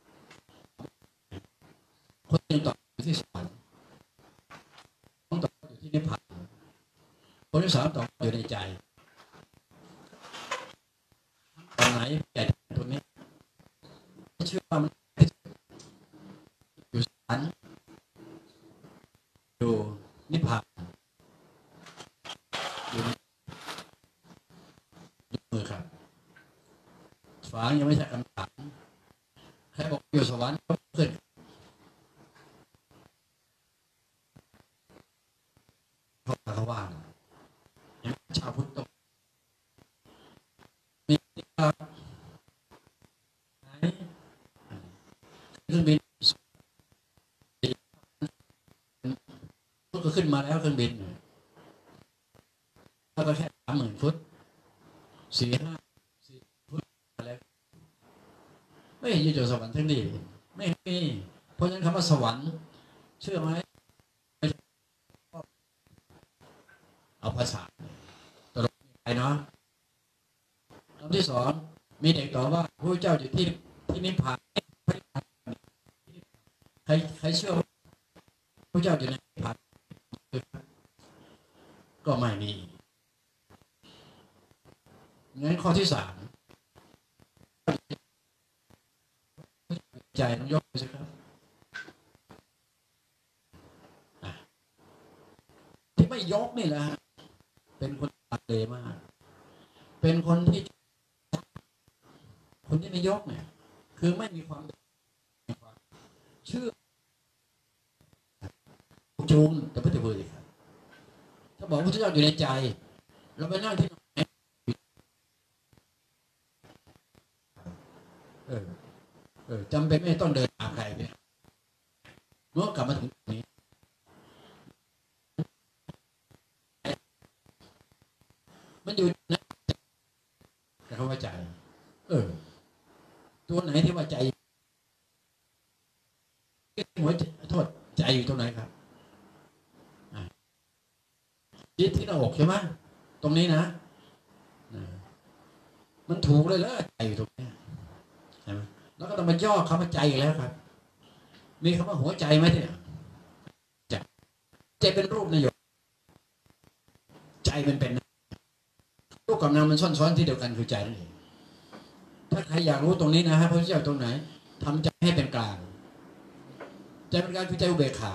คนหนึ่งตอบอยู่ที่สวรรค์ต้องตอบอยู่ที่นิพพานคนที่สามตอบอยู่ในใจตรงไหนใหญ่ตรงนี้เชื่อว่ามันอยู่สวรรค์อยู่นิพพานอยู่ยกมือครับฝางยังไม่ใช่คำถามใครบอกอยู่สวรรค์ก็ขึ้นเขาเขาว่าชาวพุทธมีครับเครื่องบินก็ขึ้นมาแล้วเครื่องบินถ้าก็แค่สามหมื่นฟุตสี่ห้าสี่ฟุตอะไรไม่เห็นอยู่สวรรค์ทั้งนี้ไม่มีเพราะฉะนั้นคำว่าสวรรค์เชื่อไหมเอาภาษาตลกไปเนาะคำที่สองมีเด็กตอบว่าพระเจ้าอยู่ที่ที่นิพพานใครใครเชื่อพระเจ้าอยู่ในนิพพานก็ไม่มีงั้นข้อที่สามใจต้องยกสิครับที่ไม่ยกนี่แหละเป็นคนตัดเลมากเป็นคนที่คนที่ไม่ยกเนี่ยคือไม่มีความเชื่อจูงแต่ไม่ถือเลยครับถ้าบอกพระเจ้าอยู่ในใจเราไปนั่งที่ไหนเออเออจำเป็นไม่ต้องเดินตามใครเนี่ยเมื่อกลับมาถึงตรงนี้มันอยู่นะแต่เขาว่าใจเออตัวไหนที่ว่าใจหัวโทษใจอยู่ตรงไหนครับจิตที่หน้าอกใช่ไหมตรงนี้นะมันถูกเลยเลยใจอยู่ตรงนี้ใช่ไหมแล้วก็ต้องมาย่อคำว่าใจอีกแล้วครับมีคำว่าหัวใจไหมเนี่ยใจใจเป็นรูปนายกใจเป็นเป็นรูปกับนามมันซ้อนๆที่เดียวกันคือใจนั่นเองถ้าใครอยากรู้ตรงนี้นะฮะพระเจ้าตรงไหนทำใจให้เป็นกลางใจเป็นกลางคือใจอุเบกขา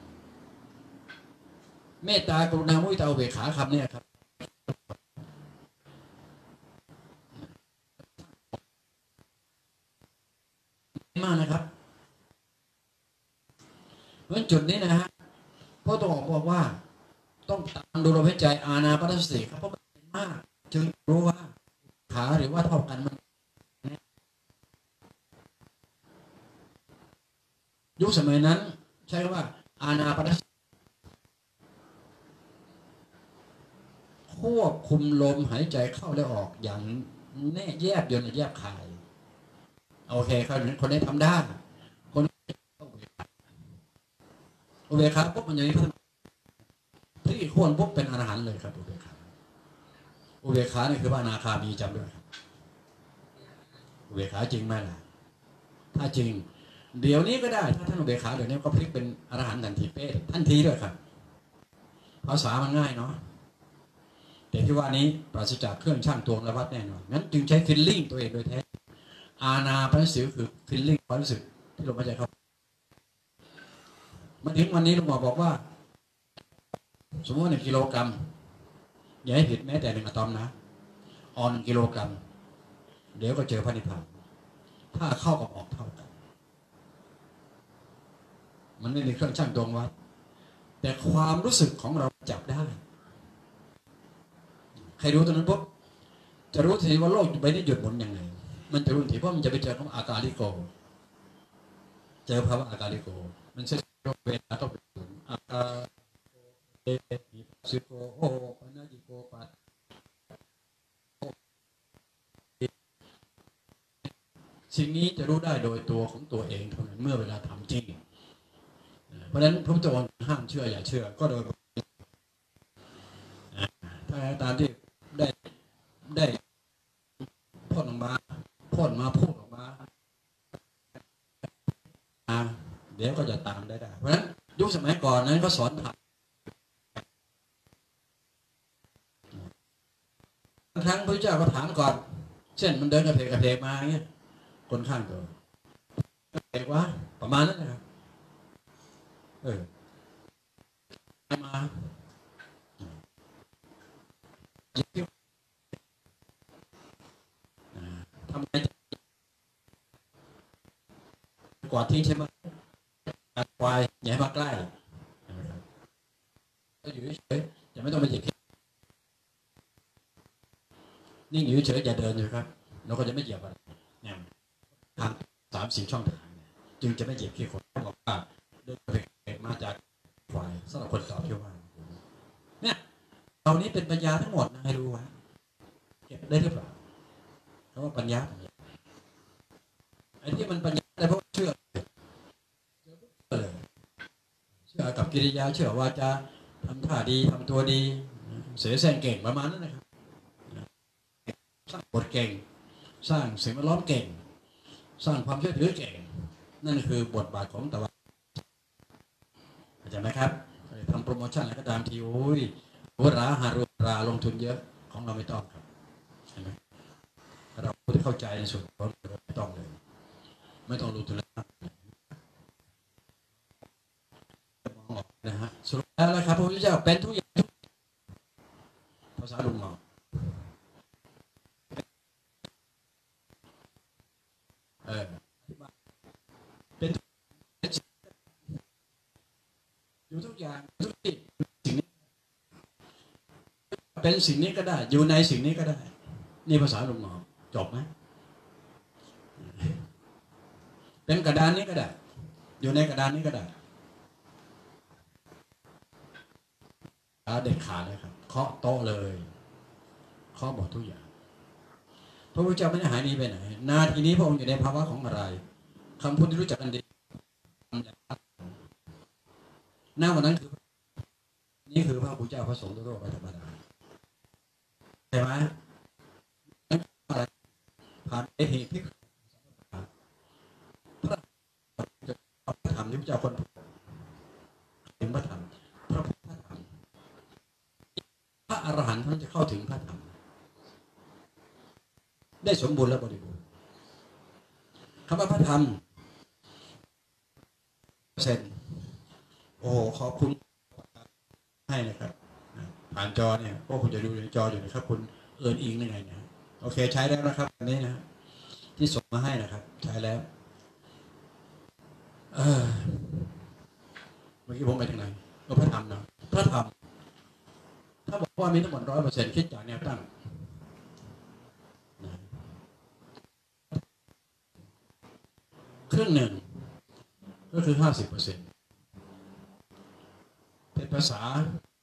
เมตตากรุณามุทิตาอุเบกขาคำนี้ครับมากนะครับเพราะจุดนี้นะฮะพระองค์บอกว่าต้องตามดูลมหายใจอานาปานสติครับเพราะมันเป็นมากจึงรู้ว่าขาหรือว่าเท่ากันมันยุคสมัยนั้นใช้คำว่าอานาปานสติควบคุมลมหายใจเข้าและออกอย่างแน่แยบยนต์แยบคายโอเคครับคนนี้ทำได้คนอุเบกขาปุ๊บมันอย่างนี้ที่โค่นปุ๊บเป็นอรหันต์เลยครับอุเบกขาอุเบกขานี่คือว่าอนาคามีจำด้วยอุเบกขาจริงไหมล่ะถ้าจริงเดี๋ยวนี้ก็ได้ถ้าท่านอุเบกขาเดี๋ยวนี้ก็พลิกเป็นอรหันต์ทันทีเป๊ะทันทีด้วยครับภาษามันง่ายเนาะแต่ที่ว่านี้ปราศจากเครื่องช่างตวงและวัดแน่นอนงั้นจึงใช้ฟิลลิ่งตัวเองโดยแท้อานาปานสติคือฟิลลิ่งความรู้สึกที่ลมหายใจเข้ามาถึงวันนี้หลวงหมอบอกว่าสมมติว่าหนึ่งกิโลกรัมอย่าให้ผิดแม้แต่หนึ่งอะตอมนะออนกิโลกรัมเดี๋ยวก็เจอพระนิพพานถ้าเข้ากับออกเท่ากันมันไม่มีเครื่องชั่งตวงวัดแต่ความรู้สึกของเราจับได้ใครรู้ตรงนั้นปุ๊บจะรู้ทีว่าโลกใบนี้หยุดหมุนยังไงมันจะรู้ทีเพราะมันจะไปเจอคำอาการลิโกเจอภาวะอาการลิโกมันเช่นเวลาต้องเป็นศูนย์อาการเอหิสิโกโอปนาจิโกปัตสิ่งนี้จะรู้ได้โดยตัวของตัวเองเท่านั้นเมื่อเวลาทำจริงเพราะฉะนั้นพระพุทธองค์ห้ามเชื่ออย่าเชื่อก็โดยถ้าตามที่ได้ได้พ่นออกมาพ่นมาพูดออกมาเดี๋ยวก็จะตามได้ได้เพราะฉะนั้นยุคสมัยก่อนนั้นก็สอนทำบางครั้งพระเจ้าก็ถามก่อนเช่นมันเดินกระเพกกระเพกมาเงี้ยคนข้างตัวกระเพกวะประมาณนั้นนะครับเออมาทำไมกวาดทิ้งใช่ไหมกัดควายอย่าให้มาใกล้ก็อยู่เฉยอย่าไม่ต้องไปเหยียบนิ่งอยู่เฉยอย่าเดินเลยครับเราก็จะไม่เหยียบอะไรเนี่ยทางสามสี่ช่องทางจึงจะไม่เหยียบขี้คนบอกว่าเดินไปมาจากควายสำหรับคนตอบเชื่อว่าเนี่ยเหล่านี้เป็นปัญญาทั้งหมดนะให้รู้ไว้เก็บได้หรือเปล่าเพราะว่าปัญญาไอ้ที่มันปัญญาได้เพราะเชื่อกับกิริยาเชื่อว่าจะทำท่าดีทำตัวดีเสแสร้งเก่งประมาณนั้นนะครับสร้างบทเก่งสร้างสิ่งแวดล้อมเก่งสร้างความเชื่อถือเก่งนั่นคือบทบาทของตะวันเข้าใจไหมครับทำโปรโมชั่นอะไรก็ตามทีโอ้ยหัวราหารุราลงทุนเยอะของเราไม่ต้องครับใช่ไหมเราผู้ที่เข้าใจในส่วนของเราไม่ต้องเลยไม่ต้องลงทุนแล้วมองออกนะฮะสรุปแล้วนะครับพระพุทธเจ้าเป็นทุกอย่างภาษาลุงหมอเออเป็นอยู่ทุกอย่างทุกที่สิ่งนี้เป็นสิ่งนี้ก็ได้อยู่ในสิ่งนี้ก็ได้นี่ภาษาลุงหมอจบไหมเป็นกระดานนี้ก็ได้อยู่ในกระดานนี้ก็ได้เด็ดขาดเลยครับเคาะโต๊ะเลยเคาะบอกทุกอย่างพระพุทธเจ้าไม่ได้หายหนีไปไหนนาทีนี้พระองค์อยู่ในภาวะของอะไรคำพูดที่รู้จักกันดีหน้าวันนั้นคือนี่คือพระพุทธเจ้าพระสงฆ์ทั่วไปธรรมดาใช่ไหมอะไรผ่านเอหิพิกพระธรรมที่พระเจ้าคนถึงพระธรรมพระพุทธธรรมพระอรหันต์ท่านจะเข้าถึงพระธรรมได้สมบูรณ์และบริบูรณ์คำว่าพระธรรมเซนโอ้ขอบคุณให้นะครับผ่านจอเนี่ยพวกคุณจะดูในจออยู่นะครับคุณเอิญอิงยังไงนะโอเคใช้แล้วนะครับอันนี้นะที่ส่งมาให้นะครับใช้แล้วเออเมื่อกี้ผมไปถึงไหนก็พระธรรมนะพระธรรมถ้าบอกว่ามีทั้งหมดร้อยเปอร์เซ็นต์คิดจากแนวตั้งครึ่งหนึ่งก็คือห้าสิบเปอร์เซ็นต์เป็นภาษา